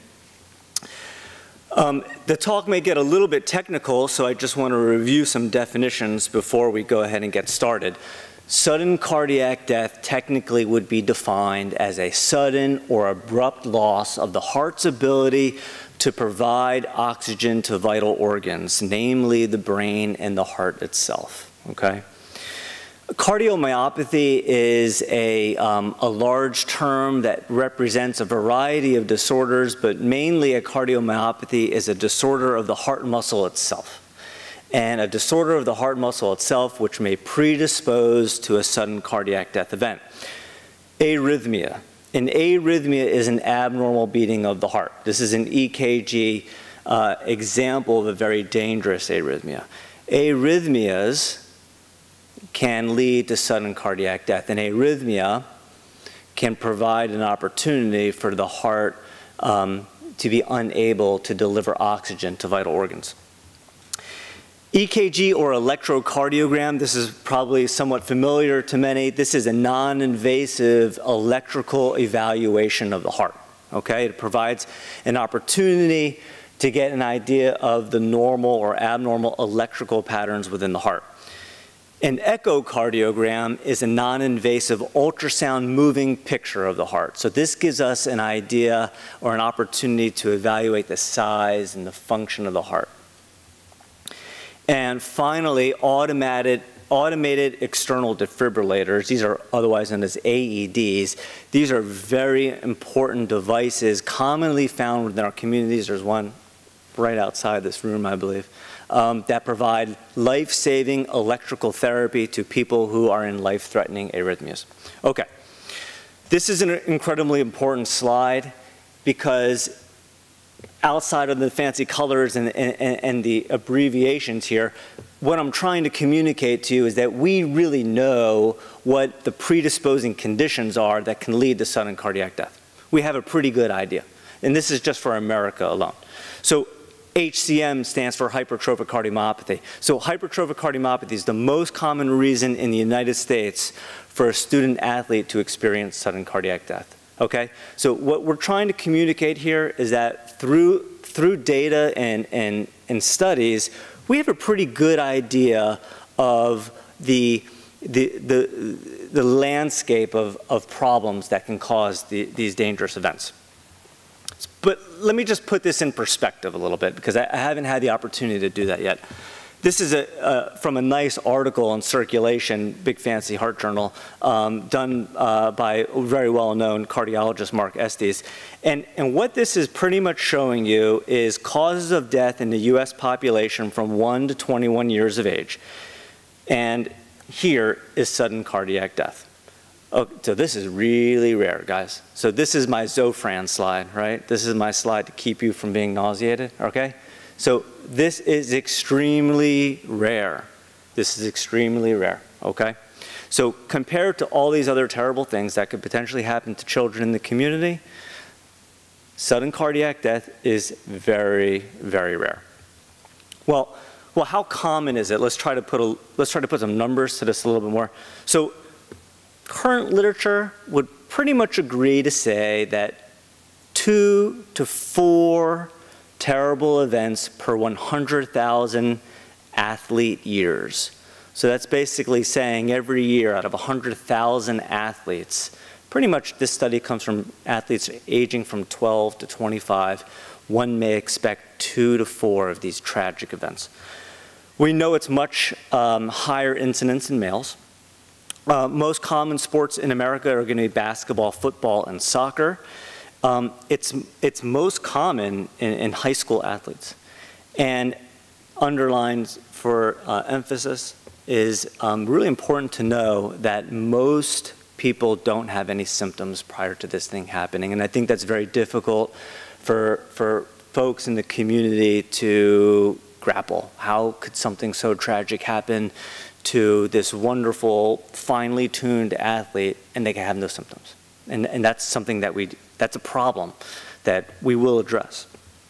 Um, the talk may get a little bit technical, so I just want to review some definitions before we go ahead and get started. Sudden cardiac death technically would be defined as a sudden or abrupt loss of the heart's ability to provide oxygen to vital organs, namely the brain and the heart itself, okay? Cardiomyopathy is a, um, a large term that represents a variety of disorders, but mainly a cardiomyopathy is a disorder of the heart muscle itself. And a disorder of the heart muscle itself which may predispose to a sudden cardiac death event. Arrhythmia. An arrhythmia is an abnormal beating of the heart. This is an E K G uh, example of a very dangerous arrhythmia. Arrhythmias can lead to sudden cardiac death. An arrhythmia can provide an opportunity for the heart um, to be unable to deliver oxygen to vital organs. E K G or electrocardiogram, this is probably somewhat familiar to many. This is a non-invasive electrical evaluation of the heart, okay? It provides an opportunity to get an idea of the normal or abnormal electrical patterns within the heart. An echocardiogram is a non-invasive ultrasound moving picture of the heart. So this gives us an idea or an opportunity to evaluate the size and the function of the heart. And finally, automated, automated external defibrillators. These are otherwise known as A E Ds. These are very important devices commonly found within our communities. There's one right outside this room, I believe, um, that provide life-saving electrical therapy to people who are in life-threatening arrhythmias. Okay, this is an incredibly important slide because outside of the fancy colors and, and, and the abbreviations here, what I'm trying to communicate to you is that we really know what the predisposing conditions are that can lead to sudden cardiac death. We have a pretty good idea. And this is just for America alone. So H C M stands for hypertrophic cardiomyopathy. So hypertrophic cardiomyopathy is the most common reason in the United States for a student athlete to experience sudden cardiac death. Okay? So what we're trying to communicate here is that through, through data and, and, and studies, we have a pretty good idea of the, the, the, the landscape of, of problems that can cause the, these dangerous events. But let me just put this in perspective a little bit because I, I haven't had the opportunity to do that yet. This is a, uh, from a nice article in Circulation, big fancy heart journal, um, done uh, by a very well-known cardiologist, Mark Estes. And, and what this is pretty much showing you is causes of death in the U S population from one to twenty-one years of age. And here is sudden cardiac death. Oh, so this is really rare, guys. So this is my Zofran slide, right? This is my slide to keep you from being nauseated, okay? So this is extremely rare. This is extremely rare, okay? So compared to all these other terrible things that could potentially happen to children in the community, sudden cardiac death is very, very rare. Well, well, how common is it? Let's try to put a, let's try to put some numbers to this a little bit more. So current literature would pretty much agree to say that two to four terrible events per one hundred thousand athlete years. So that's basically saying every year out of one hundred thousand athletes, pretty much this study comes from athletes aging from twelve to twenty-five, one may expect two to four of these tragic events. We know it's much um, higher incidence in males. Uh, most common sports in America are going to be basketball, football, and soccer. Um, it's, it's most common in, in high school athletes. And underlines for uh, emphasis, is um, really important to know that most people don't have any symptoms prior to this thing happening. And I think that's very difficult for, for folks in the community to grapple. How could something so tragic happen to this wonderful, finely tuned athlete and they can have no symptoms? And, and that's something that we, that's a problem that we will address.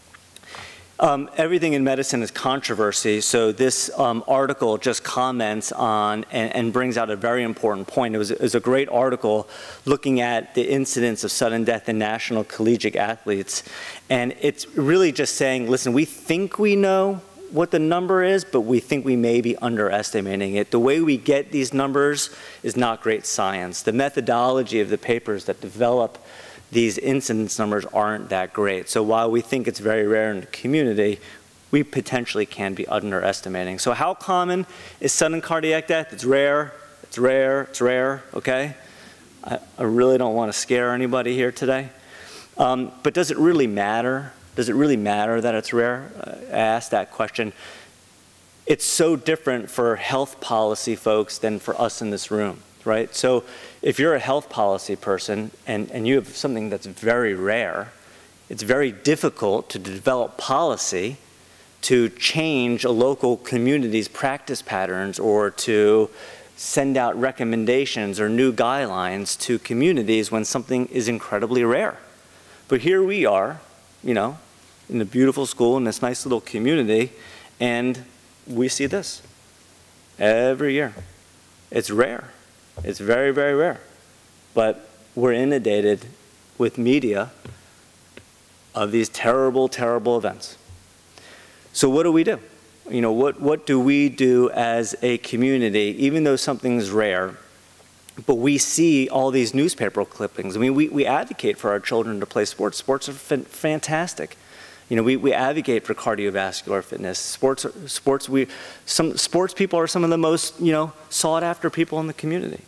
Um, everything in medicine is controversy, so this um, article just comments on and, and brings out a very important point. It was, it was a great article looking at the incidence of sudden death in national collegiate athletes, and it's really just saying, listen, we think we know what the number is, but we think we may be underestimating it. The way we get these numbers is not great science. The methodology of the papers that develop these incidence numbers aren't that great. So while we think it's very rare in the community, we potentially can be underestimating. So how common is sudden cardiac death? It's rare, it's rare, it's rare, okay? I, I really don't want to scare anybody here today. Um, but does it really matter? Does it really matter that it's rare? I asked that question. It's so different for health policy folks than for us in this room, right? So if you're a health policy person and, and you have something that's very rare, it's very difficult to develop policy to change a local community's practice patterns or to send out recommendations or new guidelines to communities when something is incredibly rare. But here we are, you know, in a beautiful school in this nice little community, and we see this every year. It's rare. It's very, very rare. But we're inundated with media of these terrible, terrible events. So what do we do? You know, what, what do we do as a community, even though something's rare, but we see all these newspaper clippings? I mean, we, we advocate for our children to play sports. Sports are fantastic. You know, we, we advocate for cardiovascular fitness. Sports, sports, we, some sports people are some of the most, you know, sought after people in the community.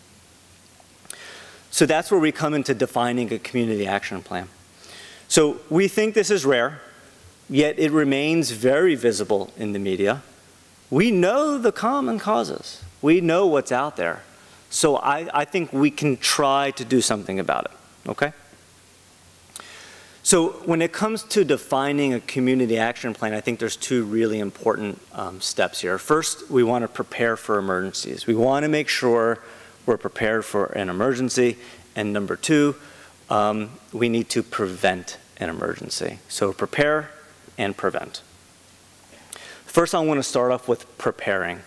So that's where we come into defining a community action plan. So we think this is rare, yet it remains very visible in the media. We know the common causes. We know what's out there. So I, I think we can try to do something about it, okay? So when it comes to defining a community action plan, I think there's two really important um, steps here. First, we want to prepare for emergencies. We want to make sure we're prepared for an emergency. And number two, um, we need to prevent an emergency. So prepare and prevent. First, I want to start off with preparing.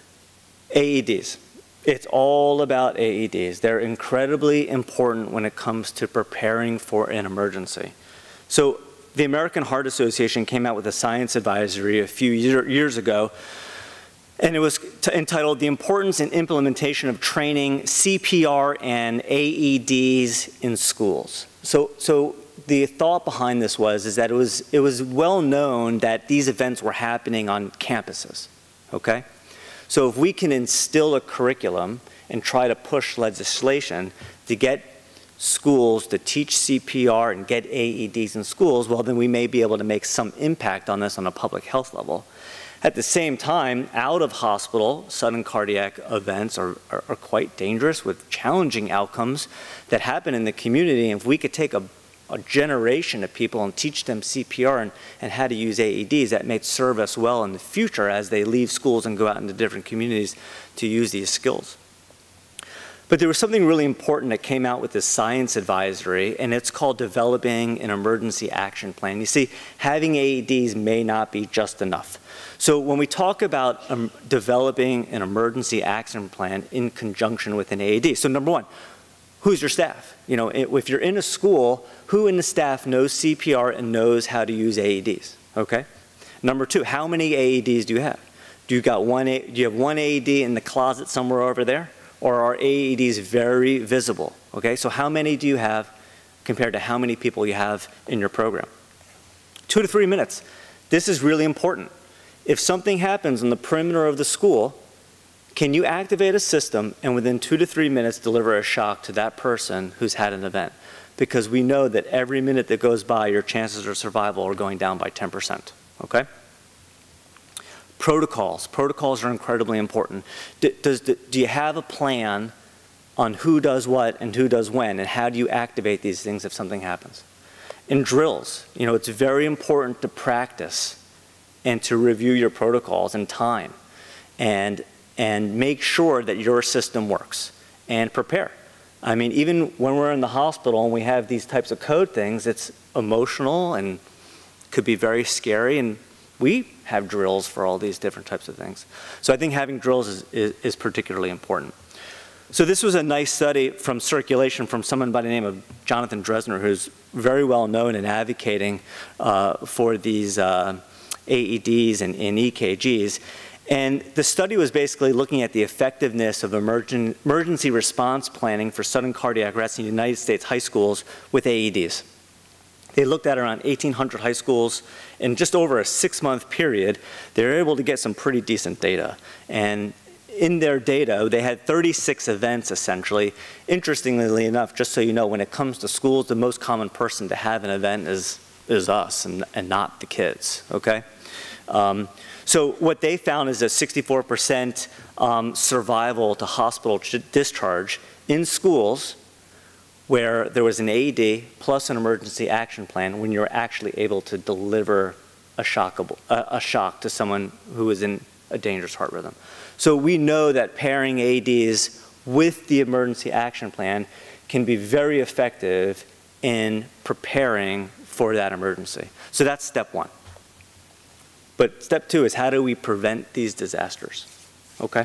A E Ds. It's all about A E Ds. They're incredibly important when it comes to preparing for an emergency. So the American Heart Association came out with a science advisory a few year, years ago, and it was entitled The Importance and Implementation of Training C P R and A E Ds in Schools. So, so the thought behind this was is that it was, it was well known that these events were happening on campuses, okay? So if we can instill a curriculum and try to push legislation to get schools to teach C P R and get A E Ds in schools, well, then we may be able to make some impact on this on a public health level. At the same time, out of hospital, sudden cardiac events are, are, are quite dangerous with challenging outcomes that happen in the community. And if we could take a, a generation of people and teach them C P R and, and how to use A E Ds, that may serve us well in the future as they leave schools and go out into different communities to use these skills. But there was something really important that came out with this science advisory, and it's called developing an emergency action plan. You see, having A E Ds may not be just enough. So when we talk about um, developing an emergency action plan in conjunction with an A E D, so number one, who's your staff? You know, if you're in a school, who in the staff knows C P R and knows how to use A E Ds, okay? Number two, how many A E Ds do you have? Do you, got one, do you have one A E D in the closet somewhere over there? Or are A E Ds very visible? Okay, so how many do you have compared to how many people you have in your program? Two to three minutes. This is really important. If something happens on the perimeter of the school, can you activate a system and within two to three minutes deliver a shock to that person who's had an event? Because we know that every minute that goes by, your chances of survival are going down by ten percent, okay? Protocols. Protocols are incredibly important. Do, does, do you have a plan on who does what and who does when, and how do you activate these things if something happens? In drills, you know, it's very important to practice and to review your protocols in time and, and make sure that your system works and prepare. I mean, even when we're in the hospital and we have these types of code things, it's emotional and could be very scary, and we have drills for all these different types of things. So I think having drills is, is, is particularly important. So this was a nice study from Circulation from someone by the name of Jonathan Dresner, who's very well known in advocating uh, for these uh, A E Ds and, and E K Gs. And the study was basically looking at the effectiveness of emergen emergency response planning for sudden cardiac arrest in the United States high schools with A E Ds. They looked at around eighteen hundred high schools. In just over a six-month period, they were able to get some pretty decent data. And in their data, they had thirty-six events, essentially. Interestingly enough, just so you know, when it comes to schools, the most common person to have an event is, is us and, and not the kids, okay? Um, so what they found is a sixty-four percent um, survival to hospital discharge in schools where there was an A E D plus an emergency action plan when you're actually able to deliver a, shockable, a, a shock to someone who is in a dangerous heart rhythm. So we know that pairing A E Ds with the emergency action plan can be very effective in preparing for that emergency. So that's step one. But step two is, how do we prevent these disasters? Okay?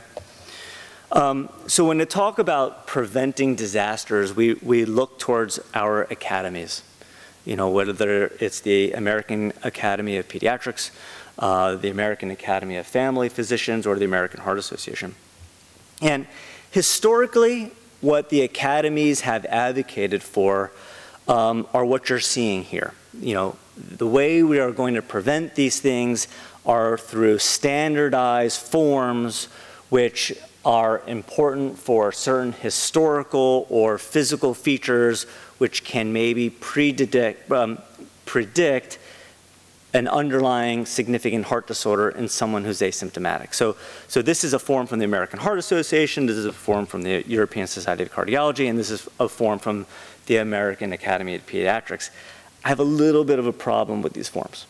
Um, so when we talk about preventing disasters, we, we look towards our academies. You know, whether it's the American Academy of Pediatrics, uh, the American Academy of Family Physicians, or the American Heart Association. And historically, what the academies have advocated for um, are what you're seeing here. You know, the way we are going to prevent these things are through standardized forms which are important for certain historical or physical features which can maybe predict, um, predict an underlying significant heart disorder in someone who's asymptomatic. So, so this is a form from the American Heart Association, this is a form from the European Society of Cardiology, and this is a form from the American Academy of Pediatrics. I have a little bit of a problem with these forms.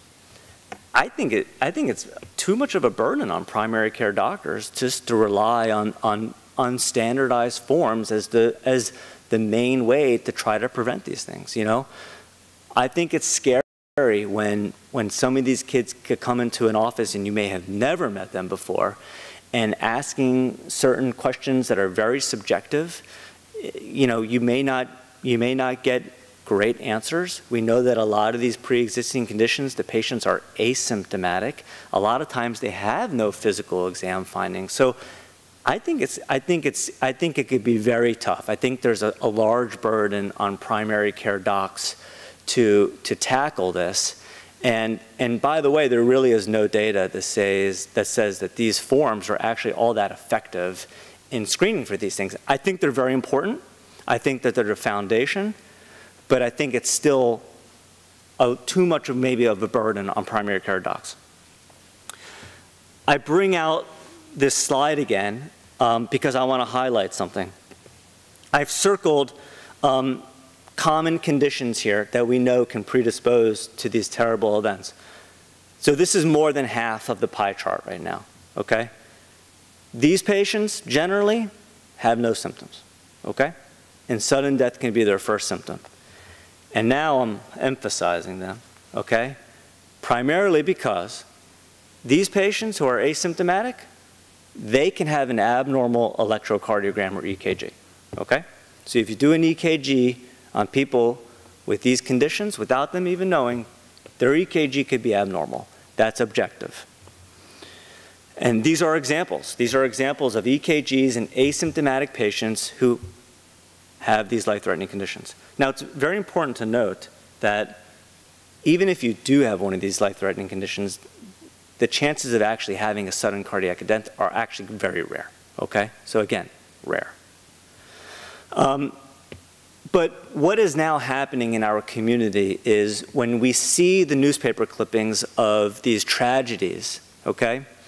I think, it, I think it's too much of a burden on primary care doctors just to rely on, on, on standardized forms as the, as the main way to try to prevent these things, you know? I think it's scary when, when some of these kids could come into an office and you may have never met them before, and asking certain questions that are very subjective, you know, you may not, you may not get great answers. We know that a lot of these pre-existing conditions, the patients are asymptomatic. A lot of times they have no physical exam findings. So I think it's, I think it's, I think it could be very tough. I think there's a, a large burden on primary care docs to, to tackle this. And, and by the way, there really is no data that says, that says that these forms are actually all that effective in screening for these things. I think they're very important. I think that they're the foundation. But I think it's still a, too much of maybe of a burden on primary care docs. I bring out this slide again um, because I want to highlight something. I've circled um, common conditions here that we know can predispose to these terrible events. So this is more than half of the pie chart right now, okay? These patients generally have no symptoms, okay? And sudden death can be their first symptom. And now I'm emphasizing them, okay? Primarily because these patients who are asymptomatic, they can have an abnormal electrocardiogram or E K G, okay? So if you do an E K G on people with these conditions without them even knowing, their E K G could be abnormal. That's objective. And these are examples. These are examples of E K Gs in asymptomatic patients who have these life-threatening conditions. Now, it's very important to note that even if you do have one of these life-threatening conditions, the chances of actually having a sudden cardiac event are actually very rare, okay? So again, rare. Um, but what is now happening in our community is when we see the newspaper clippings of these tragedies, okay?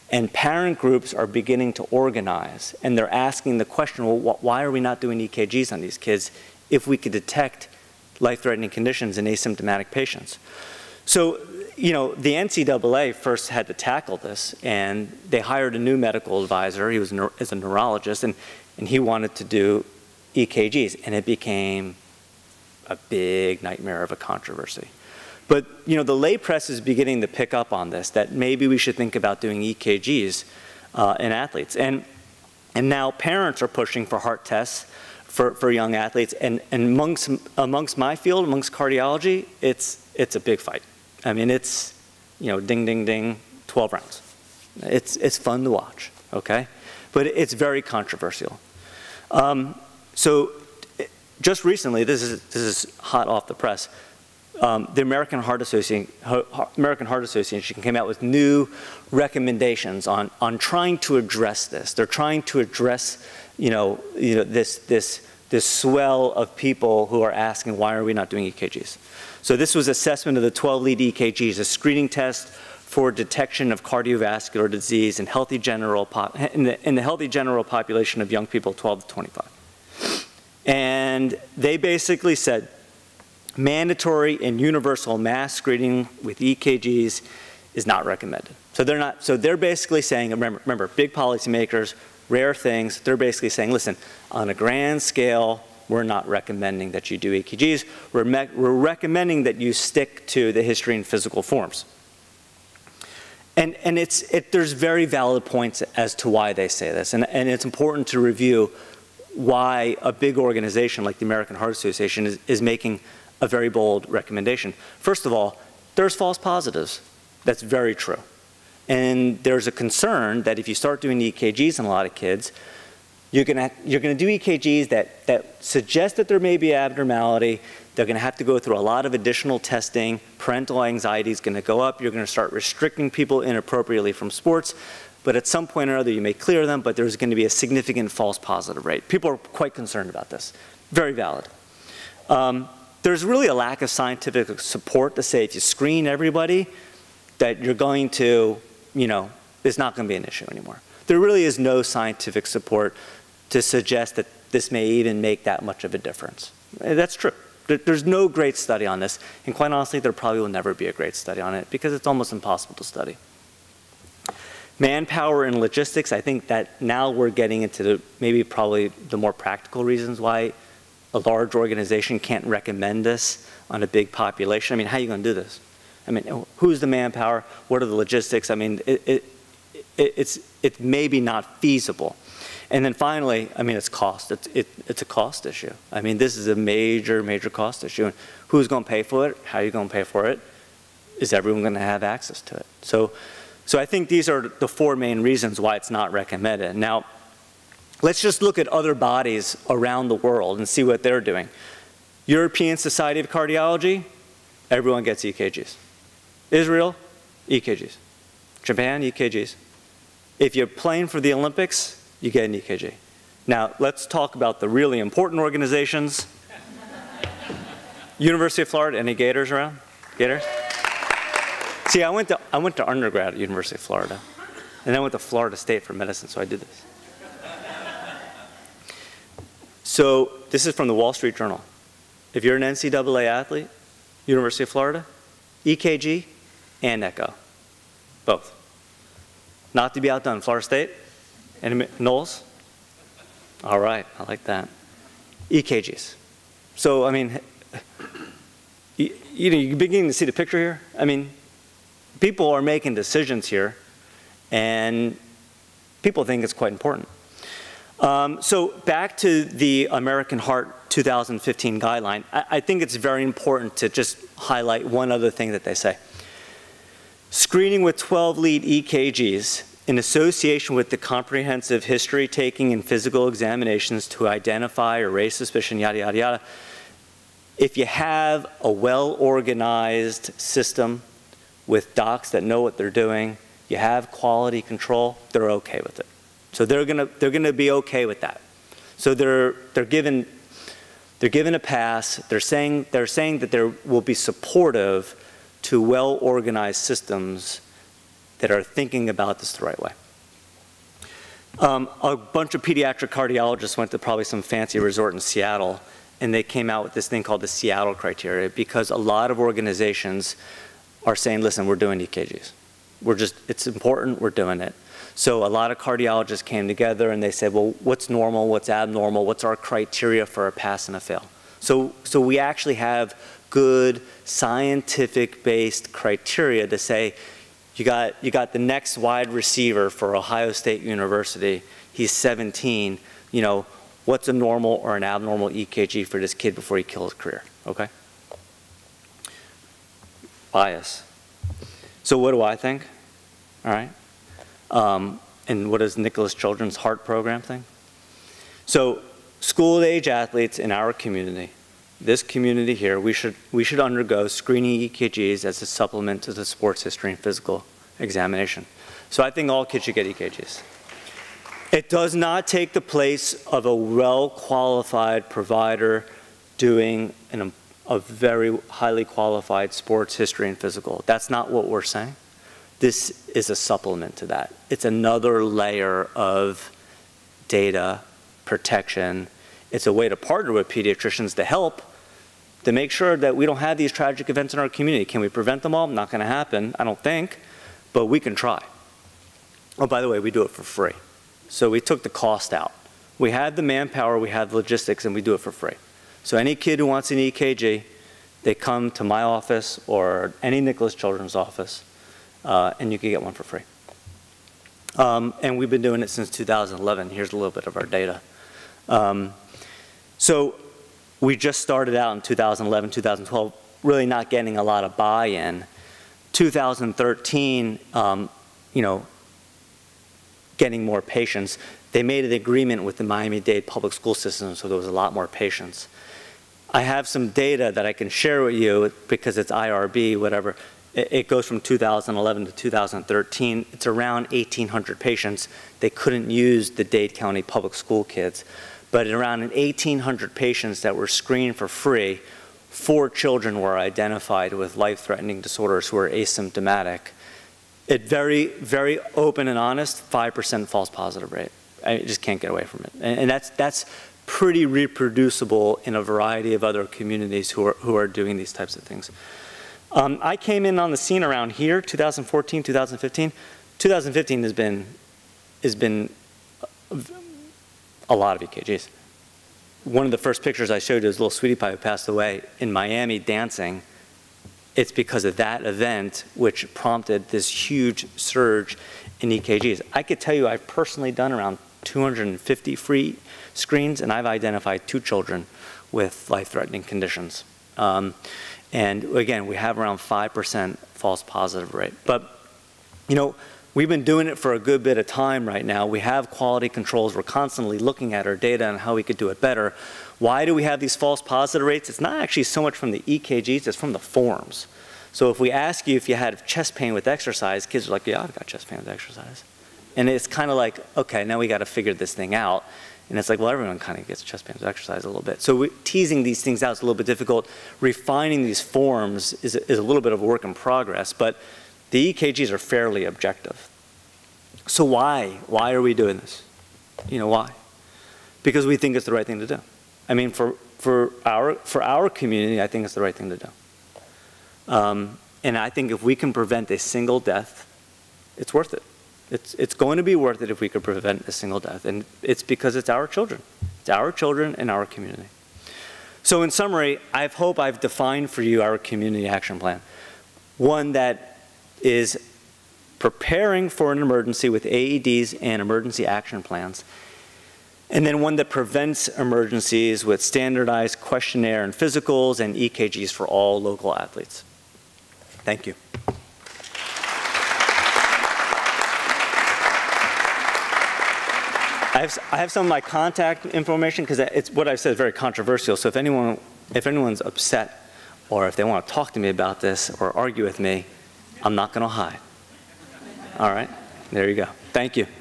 And parent groups are beginning to organize, and they're asking the question, well, wh why are we not doing E K Gs on these kids if we could detect life-threatening conditions in asymptomatic patients? So, you know, the N C double A first had to tackle this, and they hired a new medical advisor. He was a, is a neurologist, and, and he wanted to do E K Gs, and it became a big nightmare of a controversy. But, you know, the lay press is beginning to pick up on this, that maybe we should think about doing E K Gs uh, in athletes. And, and now parents are pushing for heart tests for, for young athletes. And, and amongst, amongst my field, amongst cardiology, it's, it's a big fight. I mean, it's, you know, ding, ding, ding, twelve rounds. It's, it's fun to watch, okay? But it's very controversial. Um, so just recently, this is, this is hot off the press, Um, the American Heart Association, American Heart Association came out with new recommendations on, on trying to address this. They're trying to address, you know, you know this, this, this swell of people who are asking, why are we not doing E K Gs? So this was assessment of the twelve lead E K Gs, a screening test for detection of cardiovascular disease in, healthy general pop, in, the, in the healthy general population of young people twelve to twenty-five. And they basically said, mandatory and universal mass screening with E K Gs is not recommended. So they're not, so they're basically saying, remember, remember, big policymakers, rare things, they're basically saying, listen, on a grand scale, we're not recommending that you do E K Gs. We're, me we're recommending that you stick to the history and physical forms. And, and it's, it, there's very valid points as to why they say this. And, and it's important to review why a big organization like the American Heart Association is, is making a very bold recommendation. First of all, there's false positives. That's very true. And there's a concern that if you start doing E K Gs in a lot of kids, you're gonna, you're gonna do E K Gs that, that suggest that there may be abnormality. They're gonna have to go through a lot of additional testing. Parental anxiety is gonna go up. You're gonna start restricting people inappropriately from sports. But at some point or other, you may clear them, but there's gonna be a significant false positive rate. People are quite concerned about this. Very valid. Um, There's really a lack of scientific support to say if you screen everybody, that you're going to, you know, it's not going to be an issue anymore. There really is no scientific support to suggest that this may even make that much of a difference. That's true. There's no great study on this, and quite honestly, there probably will never be a great study on it because it's almost impossible to study. Manpower and logistics, I think that now we're getting into the, maybe probably the more practical reasons why a large organization can't recommend this on a big population. I mean, how are you going to do this? I mean, who's the manpower? What are the logistics? I mean, it, it, it, it's, it's maybe not feasible. And then finally, I mean, it's cost. It's, it, it's a cost issue. I mean, this is a major, major cost issue. And who's going to pay for it? How are you going to pay for it? Is everyone going to have access to it? So, so I think these are the four main reasons why it's not recommended. Now, let's just look at other bodies around the world and see what they're doing. European Society of Cardiology, everyone gets E K Gs. Israel, E K Gs. Japan, E K Gs. If you're playing for the Olympics, you get an E K G. Now, let's talk about the really important organizations. University of Florida, any Gators around? Gators? See, I went to, I went to undergrad at University of Florida, and then I went to Florida State for medicine, so I did this. So this is from the Wall Street Journal. If you're an N C double A athlete, University of Florida, E K G and echo, both. Not to be outdone, Florida State, and Knowles? All right, I like that. E K Gs. So, I mean, you, you know, you're beginning to see the picture here. I mean, people are making decisions here, and people think it's quite important. Um, so back to the American Heart two thousand fifteen guideline, I, I think it's very important to just highlight one other thing that they say. Screening with twelve lead E K Gs in association with the comprehensive history taking and physical examinations to identify or raise suspicion, yada, yada, yada. If you have a well-organized system with docs that know what they're doing, you have quality control, they're okay with it. So they're gonna, they're gonna be okay with that. So they're, they're, given, they're given a pass. They're saying, they're saying that they will be supportive to well-organized systems that are thinking about this the right way. Um, a bunch of pediatric cardiologists went to probably some fancy resort in Seattle, and they came out with this thing called the Seattle criteria, because a lot of organizations are saying, listen, we're doing E K Gs. We're just, it's important, we're doing it. So a lot of cardiologists came together and they said, well, what's normal, what's abnormal, what's our criteria for a pass and a fail? So, so we actually have good scientific-based criteria to say, you got, you got the next wide receiver for Ohio State University, he's seventeen, you know, what's a normal or an abnormal E K G for this kid before he kills his career, okay? Bias. So what do I think, all right? Um, and what does Nicholas Children's Heart Program think? So school-age athletes in our community, this community here, we should, we should undergo screening E K Gs as a supplement to the sports history and physical examination. So I think all kids should get E K Gs. It does not take the place of a well-qualified provider doing an, a very highly qualified sports history and physical. That's not what we're saying. This is a supplement to that. It's another layer of data, protection. It's a way to partner with pediatricians to help, to make sure that we don't have these tragic events in our community. Can we prevent them all? Not going to happen, I don't think, but we can try. Oh, by the way, we do it for free. So we took the cost out. We had the manpower, we had the logistics, and we do it for free. So any kid who wants an E K G, they come to my office or any Nicholas Children's office, uh, and you can get one for free. Um, and we've been doing it since two thousand eleven. Here's a little bit of our data. Um, so we just started out in two thousand eleven, two thousand twelve, really not getting a lot of buy-in. two thousand thirteen, um, you know, getting more patients. They made an agreement with the Miami-Dade public school system, so there was a lot more patients. I have some data that I can share with you because it's I R B, whatever. It, it goes from two thousand eleven to two thousand thirteen. It's around eighteen hundred patients. They couldn't use the Dade County public school kids. But around eighteen hundred patients that were screened for free, four children were identified with life-threatening disorders who were asymptomatic. It very, very open and honest, five percent false positive rate. I just can't get away from it. And, and that's, that's pretty reproducible in a variety of other communities who are, who are doing these types of things. Um, I came in on the scene around here, two thousand fourteen, two thousand fifteen. two thousand fifteen has been, has been a lot of E K Gs. One of the first pictures I showed you is little sweetie pie who passed away in Miami dancing. It's because of that event which prompted this huge surge in E K Gs. I could tell you I've personally done around two hundred fifty free screens, and I've identified two children with life-threatening conditions. Um, and again, we have around five percent false positive rate. But, you know, we've been doing it for a good bit of time right now. We have quality controls. We're constantly looking at our data and how we could do it better. Why do we have these false positive rates? It's not actually so much from the E K Gs, it's from the forms. So if we ask you if you had chest pain with exercise, kids are like, yeah, I've got chest pain with exercise. And it's kind of like, okay, now we got to figure this thing out. And it's like, well, everyone kind of gets chest pain with exercise a little bit. So we, teasing these things out is a little bit difficult. Refining these forms is, is a little bit of a work in progress, but the E K Gs are fairly objective. So why? Why are we doing this? You know, why? Because we think it's the right thing to do. I mean, for, for, our, for our community, I think it's the right thing to do. Um, and I think if we can prevent a single death, it's worth it. It's, it's going to be worth it if we can prevent a single death. And it's because it's our children. It's our children and our community. So in summary, I hope I've defined for you our community action plan. One that is preparing for an emergency with A E Ds and emergency action plans. And then one that prevents emergencies with standardized questionnaire and physicals and E K Gs for all local athletes. Thank you. I have, I have some of my contact information because it's what I've said is very controversial. So if anyone, if anyone's upset or if they want to talk to me about this or argue with me, I'm not going to hide. All right, there you go. Thank you.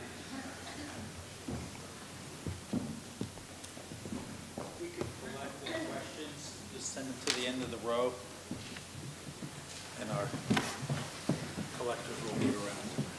We could collect the questions, just send them to the end of the row, and our collectors will be around.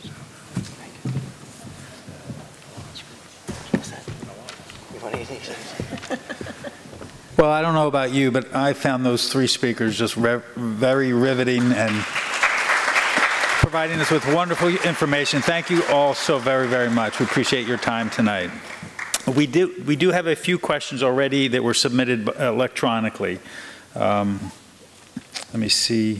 Well, I don't know about you, but I found those three speakers just re very riveting and providing us with wonderful information. Thank you all so very, very much. We appreciate your time tonight. We do, we do have a few questions already that were submitted electronically. Um, let me see.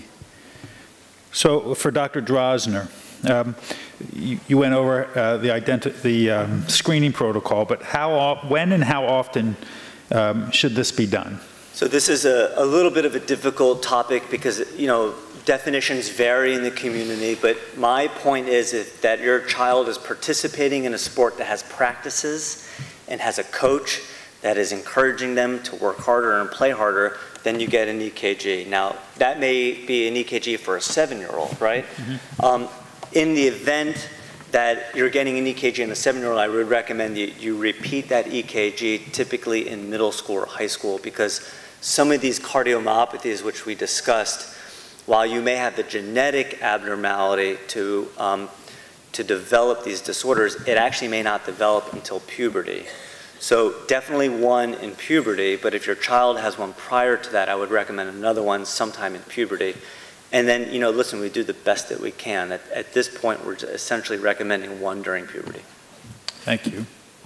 So for Doctor Drosner, um, you, you went over uh, the, identi the um, screening protocol, but how, when and how often um, should this be done? So this is a, a little bit of a difficult topic because, you know, definitions vary in the community, but my point is if, that your child is participating in a sport that has practices and has a coach that is encouraging them to work harder and play harder, then you get an E K G. Now, that may be an E K G for a seven-year-old, right? Mm-hmm. um, in the event that you're getting an E K G in a seven-year-old, I would recommend you, you repeat that E K G typically in middle school or high school, because some of these cardiomyopathies which we discussed, while you may have the genetic abnormality to, um, to develop these disorders, it actually may not develop until puberty. So definitely one in puberty, but if your child has one prior to that, I would recommend another one sometime in puberty. And then, you know, listen, we do the best that we can. At, at this point, we're essentially recommending one during puberty. Thank you.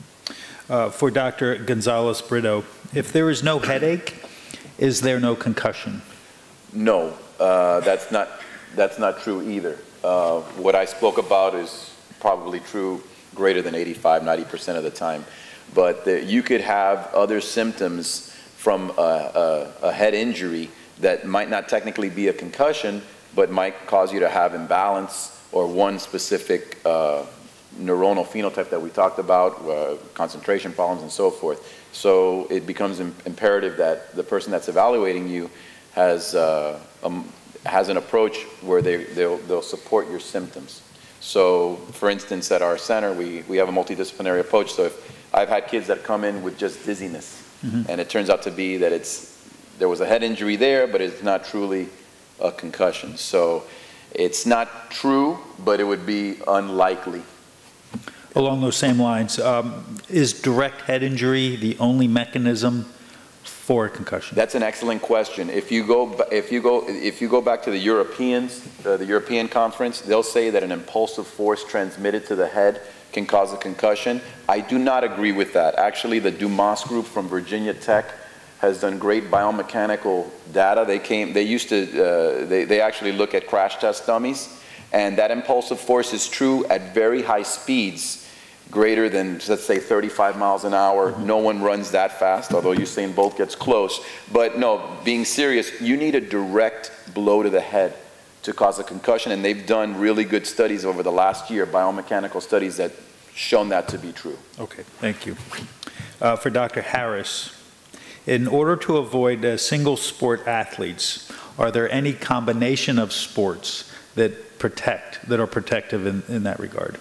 Uh, for Doctor Gonzalez-Brito, if there is no headache, is there no concussion? No, uh, that's not, that's not true either. Uh, what I spoke about is probably true greater than eighty-five, ninety percent of the time. But the, you could have other symptoms from a, a, a head injury that might not technically be a concussion, but might cause you to have imbalance or one specific uh, neuronal phenotype that we talked about, uh, concentration problems and so forth. So it becomes im imperative that the person that's evaluating you has, uh, um, has an approach where they, they'll, they'll support your symptoms. So for instance, at our center, we, we have a multidisciplinary approach. So if I've had kids that come in with just dizziness, mm-hmm. and it turns out to be that it's, there was a head injury there, but it's not truly a concussion. So it's not true, but it would be unlikely. Along those same lines, um, is direct head injury the only mechanism for a concussion? That's an excellent question. If you go, if you go, if you go back to the Europeans, uh, the European conference, they'll say that an impulsive force transmitted to the head can cause a concussion. I do not agree with that. Actually, the Dumas group from Virginia Tech has done great biomechanical data. They came, they used to, uh, they, they actually look at crash test dummies, and that impulsive force is true at very high speeds, greater than, let's say, thirty-five miles an hour. No one runs that fast, although Usain Bolt gets close. But no, being serious, you need a direct blow to the head to cause a concussion, and they've done really good studies over the last year, biomechanical studies that shown that to be true. Okay, thank you. Uh, for Doctor Harris, in order to avoid uh, single sport athletes, are there any combination of sports that protect, that are protective in, in that regard?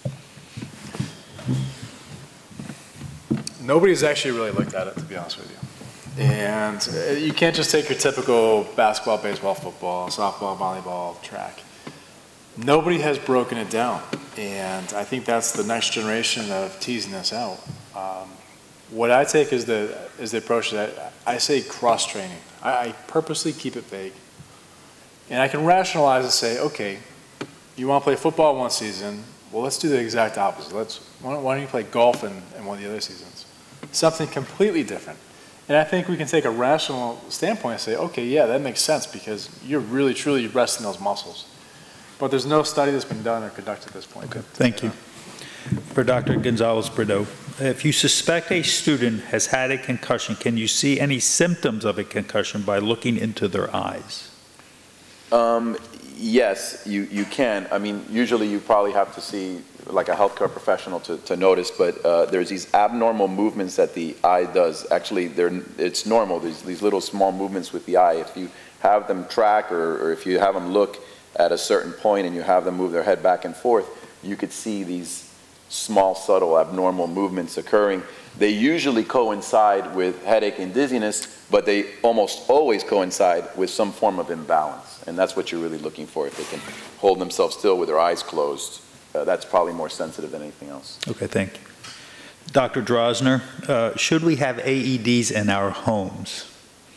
Nobody's actually really looked at it, to be honest with you. And uh, you can't just take your typical basketball, baseball, football, softball, volleyball, track. Nobody has broken it down. And I think that's the next generation of teasing this out. Um, what I take is the, is the approach that I say cross-training. I, I purposely keep it vague. And I can rationalize and say, okay, you want to play football one season, well, let's do the exact opposite. Let's, why don't, why don't you play golf in, in one of the other seasons? Something completely different. And I think we can take a rational standpoint and say, okay, yeah, that makes sense because you're really, truly resting those muscles. But there's no study that's been done or conducted at this point. Okay, thank you. For Doctor Gonzalez-Brito, if you suspect a student has had a concussion, can you see any symptoms of a concussion by looking into their eyes? Um, yes, you, you can. I mean, usually you probably have to see like a healthcare professional to, to notice, but uh, there's these abnormal movements that the eye does. Actually, they're, it's normal, these, these little small movements with the eye. If you have them track or, or if you have them look at a certain point and you have them move their head back and forth, you could see these small, subtle, abnormal movements occurring. They usually coincide with headache and dizziness, but they almost always coincide with some form of imbalance. And that's what you're really looking for. If they can hold themselves still with their eyes closed, uh, that's probably more sensitive than anything else. Okay, thank you. Doctor Drosner, uh, should we have A E Ds in our homes?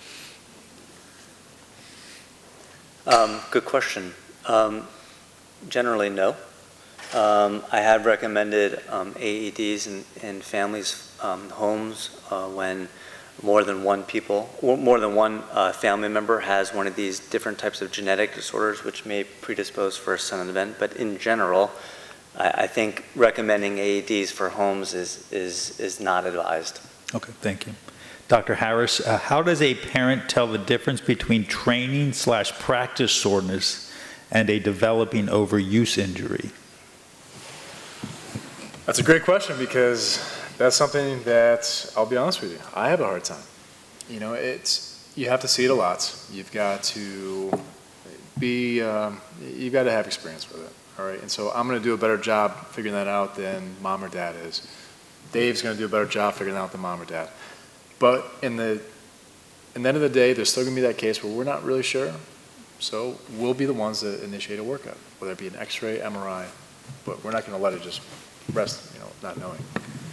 Um, good question. Um, generally, no. Um, I have recommended um, A E Ds in, in families' um, homes uh, when more than one people, more than one uh, family member has one of these different types of genetic disorders which may predispose for a sudden event. But in general, I, I think recommending A E Ds for homes is, is, is not advised. Okay, thank you. Doctor Harris, uh, how does a parent tell the difference between training slash practice soreness and a developing overuse injury? That's a great question, because that's something that, I'll be honest with you, I have a hard time. You know, it's, you have to see it a lot. You've got to be, um, you've got to have experience with it, all right? And so I'm going to do a better job figuring that out than mom or dad is. Dave's going to do a better job figuring that out than mom or dad. But in the, in the end of the day, there's still going to be that case where we're not really sure. So we'll be the ones that initiate a workup, whether it be an X-ray, M R I, but we're not going to let it just rest, you know, not knowing.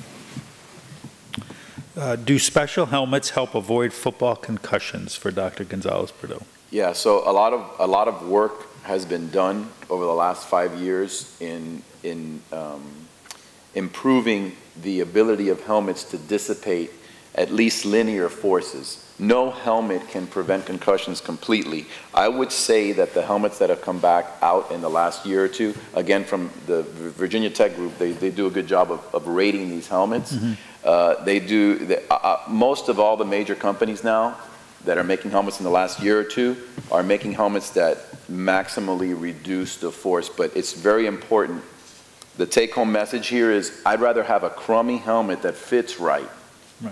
Uh, do special helmets help avoid football concussions for Doctor Gonzalez-Berto? Yeah, so a lot of a lot of work has been done over the last five years in in um, improving the ability of helmets to dissipate at least linear forces. No helmet can prevent concussions completely. I would say that the helmets that have come back out in the last year or two, again from the Virginia Tech group, they, they do a good job of, of rating these helmets. Mm-hmm. uh, they do, the, uh, most of all the major companies now that are making helmets in the last year or two are making helmets that maximally reduce the force, but it's very important. The take-home message here is I'd rather have a crummy helmet that fits right. Right.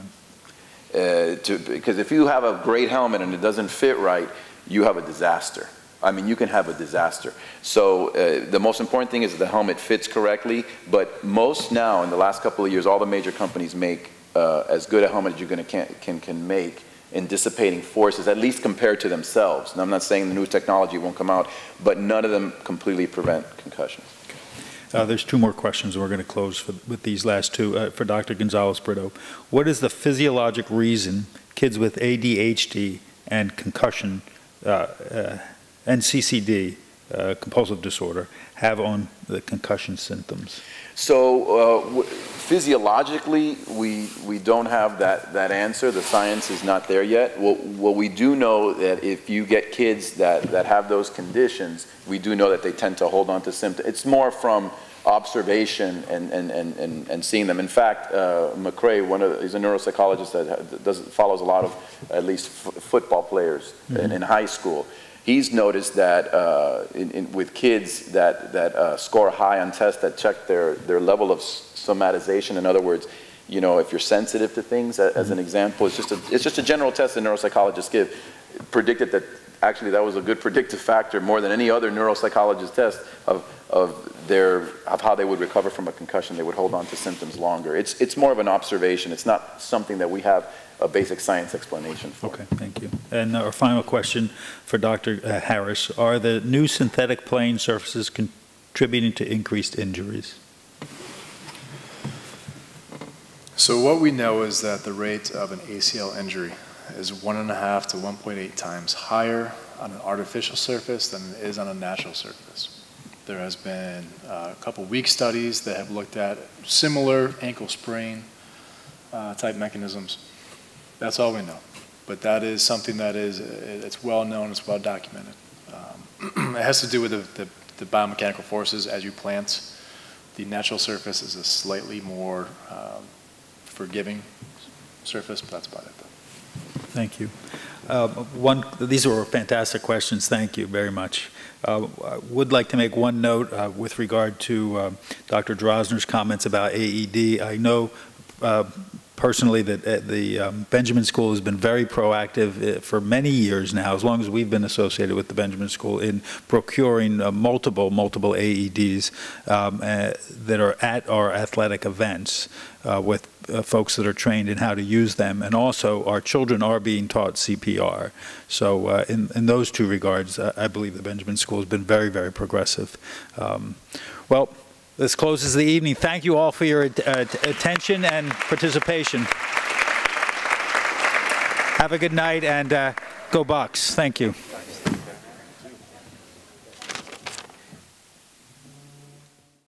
Uh, to, because if you have a great helmet and it doesn't fit right, you have a disaster. I mean, you can have a disaster. So uh, the most important thing is that the helmet fits correctly, but most now, in the last couple of years, all the major companies make uh, as good a helmet as you're going to can, can, can make in dissipating forces, at least compared to themselves. And I'm not saying the new technology won't come out, but none of them completely prevent concussions. Uh, there's two more questions, and we're going to close for, with these last two. Uh, for Doctor Gonzalez-Berto, what is the physiologic reason kids with A D H D and concussion uh, uh, and C C D, uh, compulsive disorder, have on the concussion symptoms? So uh, w physiologically, we, we don't have that, that answer. The science is not there yet. What, what we do know that if you get kids that, that have those conditions, we do know that they tend to hold on to symptoms. It's more from observation and, and, and, and, and seeing them. In fact, uh, McCrae, one of the, he's a neuropsychologist that does, follows a lot of at least f football players mm-hmm. in, in high school. He's noticed that uh, in, in, with kids that, that uh, score high on tests that check their, their level of somatization, in other words, you know, if you're sensitive to things, as, as an example, it's just, a, it's just a general test that neuropsychologists give, predicted that actually that was a good predictive factor more than any other neuropsychologist test of, of, their, of how they would recover from a concussion. They would hold on to symptoms longer. It's, it's more of an observation. It's not something that we have a basic science explanation for. Okay, thank you. And our final question for Doctor Uh, Harris, are the new synthetic playing surfaces contributing to increased injuries? So what we know is that the rate of an A C L injury is one and a half to one point eight times higher on an artificial surface than it is on a natural surface. There has been uh, a couple weak studies that have looked at similar ankle sprain uh, type mechanisms. That's all we know. But that is something that is, it's well known, it's well documented. Um, it has to do with the, the, the biomechanical forces as you plant. The natural surface is a slightly more um, forgiving surface, but that's about it though. Thank you. Uh, one, these were fantastic questions. Thank you very much. Uh, I would like to make one note uh, with regard to uh, Doctor Drosner's comments about A E D. I know uh, personally that uh, the um, Benjamin School has been very proactive uh, for many years now, as long as we've been associated with the Benjamin School, in procuring uh, multiple, multiple A E Ds um, uh, that are at our athletic events uh, with uh, folks that are trained in how to use them. And also, our children are being taught C P R. So uh, in, in those two regards, uh, I believe the Benjamin School has been very, very progressive. Um, well, This closes the evening. Thank you all for your uh, attention and participation. Have a good night, and uh, go Bucks. Thank you.